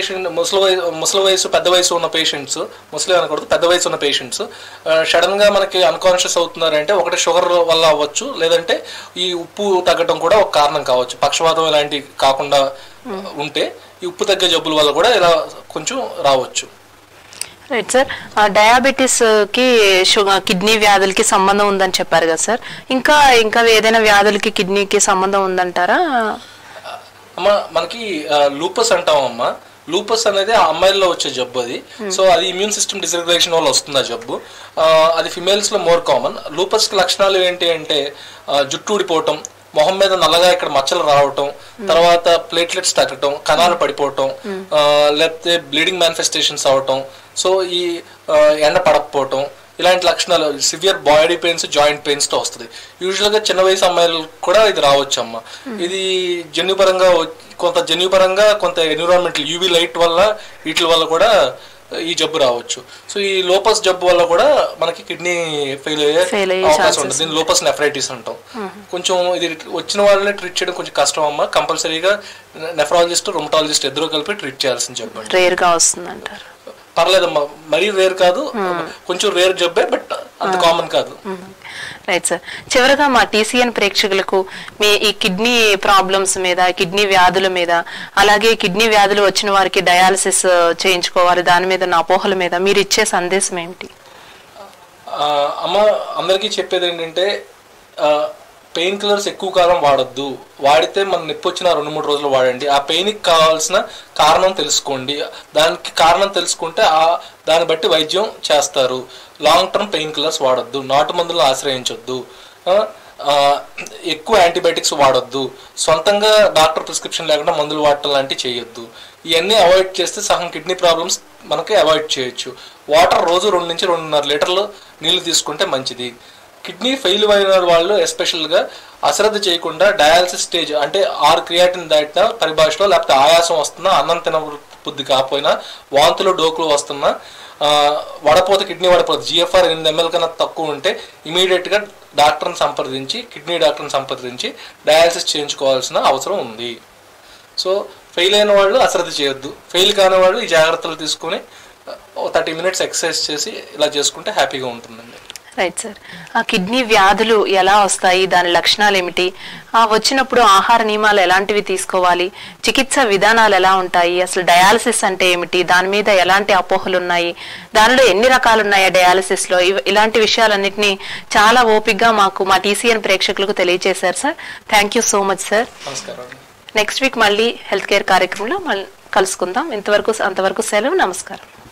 ముసలి వయసు పెద్ద వయసు ఉన్న పేషెంట్స్, ముసలి అనకూడదు, పెద్ద వయసు ఉన్న పేషెంట్స్ సడన్ గా మనకి అన్కాన్షియస్ అవుతున్నారంటే ఒకటి షుగర్ వల్ల అవ్వచ్చు, లేదంటే ఈ ఉప్పు తగ్గడం కూడా ఒక కారణం కావచ్చు. పక్షవాతం ఇలాంటివి కాకుండా ఉంటే ఈ ఉప్పు తగ్గే జబ్బుల వల్ల కూడా ఇలా కొంచెం రావచ్చు. Right sir. డయాబెటీస్ కి కిడ్నీ వ్యాధులకి సంబంధం ఉందని చెప్పారు కదా సార్, ఇంకా ఏదైనా వ్యాధులకి కిడ్నీకి సంబంధం ఉందంటారా? అమ్మా, మనకి లూపస్ అంటామమ్మా. లూపస్ అనేది అమ్మాయిల్లో వచ్చే జబ్బు అది. సో అది ఇమ్యూన్ సిస్టమ్ డిస్రెగ్యులేషన్ వల్ల వస్తుంది ఆ జబ్బు. అది ఫిమేల్స్ లో మోర్ కామన్. లూపస్ కి లక్షణాలు ఏంటి అంటే జుట్టు ఊడిపోవటం, మొహం మీద నల్లగా ఇక్కడ మచ్చలు రావటం, తర్వాత ప్లేట్లెట్స్ తగ్గటం, కణాలు పడిపోవటం, లేకపోతే బ్లీడింగ్ మేనిఫెస్టేషన్స్ అవటం, సో ఈ ఎండ పడకపోవటం, ఇలాంటి లక్షణాలు severe body pains, joint pains తో వస్తుంది. యూజువల్ గా చిన్న వయసు అమ్మాయిలు కూడా ఇది రావచ్చు అమ్మ. ఇది జన్యుపరంగా కొంత ఎన్విరాన్మెంటల్ యూవీ లైట్ వల్ల వీటి వల్ల కూడా ఈ జబ్బు రావచ్చు. సో ఈ లోపస్ జబ్బు వల్ల కూడా మనకి కిడ్నీ ఫెయిల్ అయ్యే అవకాశం ఉంటుంది. దీన్ని లోపస్ నెఫ్రైటిస్ అంటాం. కొంచెం ఇది వచ్చిన వాళ్ళని ట్రీట్ చేయడం కొంచెం కష్టం అమ్మ. కంపల్సరీగా నెఫ్రాలజిస్ట్, రొమటాలజిస్ట్ ఇద్దరు కలిపి ట్రీట్ చేయాల్సిన జబ్బు. రేర్ గా వస్తుంది అంటారు. పర్లేదమ్మా, మరీ రేర్ కాదు, కొంచెం రేర్ జబ్బే, బట్ అంత కామన్ కాదు. Right sir. చివరగా మా TCN ప్రేక్షకులకు మీ ఈ కిడ్నీ ప్రాబ్లమ్స్ మీద, కిడ్నీ వ్యాధుల మీద, అలాగే కిడ్నీ వ్యాధులు వచ్చిన వారికి డయాలసిస్ చేయించుకోవాలి దాని మీద నా అపోహల మీద మీరు ఇచ్చే సందేశం ఏమిటి? అమ్మ, అందరికీ చెప్పేది ఏంటంటే పెయిన్ కిల్లర్స్ ఎక్కువ కాలం వాడొద్దు. వాడితే మన నొప్పి వచ్చిన 2-3 రోజులు వాడండి. ఆ పెయిన్కి కావాల్సిన కారణం తెలుసుకోండి. దానికి కారణం తెలుసుకుంటే దాన్ని బట్టి వైద్యం చేస్తారు. లాంగ్ టర్మ్ పెయిన్ కిల్లర్స్ వాడొద్దు. నాటు మందులను ఆశ్రయించొద్దు. ఎక్కువ యాంటీబయాటిక్స్ వాడొద్దు. సొంతంగా డాక్టర్ ప్రిస్క్రిప్షన్ లేకుండా మందులు వాడటం లాంటివి చేయొద్దు. ఇవన్నీ అవాయిడ్ చేస్తే సగం కిడ్నీ ప్రాబ్లమ్స్ మనకి అవాయిడ్ చేయొచ్చు. వాటర్ రోజు 2 నుంచి 2.5 లీటర్లు నీళ్లు తీసుకుంటే మంచిది. కిడ్నీ ఫెయిల్ అయిన వాళ్ళు ఎస్పెషల్గా అశ్రద్ధ చేయకుండా డయాలసిస్ స్టేజ్ అంటే 6 క్రియాటిన్ దాటిన పరిభాషలో, లేకపోతే ఆయాసం వస్తున్నా, అన్నం తినబుద్ధి కాకపోయినా, వాంతులు డోకులు వస్తున్నా, వడపోత కిడ్నీ వడపోత GFR 8 ml కన్నా తక్కువ ఉంటే ఇమీడియట్గా డాక్టర్ని సంప్రదించి, కిడ్నీ డాక్టర్ని సంప్రదించి డయాలసిస్ చేయించుకోవాల్సిన అవసరం ఉంది. సో ఫెయిల్ అయిన వాళ్ళు అశ్రద్ధ చేయొద్దు. ఫెయిల్ కాని వాళ్ళు ఈ జాగ్రత్తలు తీసుకుని 30 minutes ఎక్సర్సైజ్ చేసి ఇలా చేసుకుంటే హ్యాపీగా ఉంటుందండి. Right sir. ఆ కిడ్నీ వ్యాధులు ఎలా వస్తాయి, దాని లక్షణాలు ఏమిటి, వచ్చినప్పుడు ఆహార నియమాలు ఎలాంటివి తీసుకోవాలి, చికిత్స విధానాలు ఎలా ఉంటాయి, అసలు డయాలసిస్ అంటే ఏమిటి, దాని మీద ఎలాంటి అపోహలు ఉన్నాయి, దానిలో ఎన్ని రకాలు ఉన్నాయి డయాలసిస్ లో, ఇలాంటి విషయాలన్నింటినీ చాలా ఓపికగా మాకు మా TCN ప్రేక్షకులకు తెలియజేశారు సార్. Thank you so much sir. Next week మళ్ళీ హెల్త్ కేర్ కార్యక్రమంలో మళ్ళీ కలుసుకుందాం. అంతవరకు సెలవు. నమస్కారం.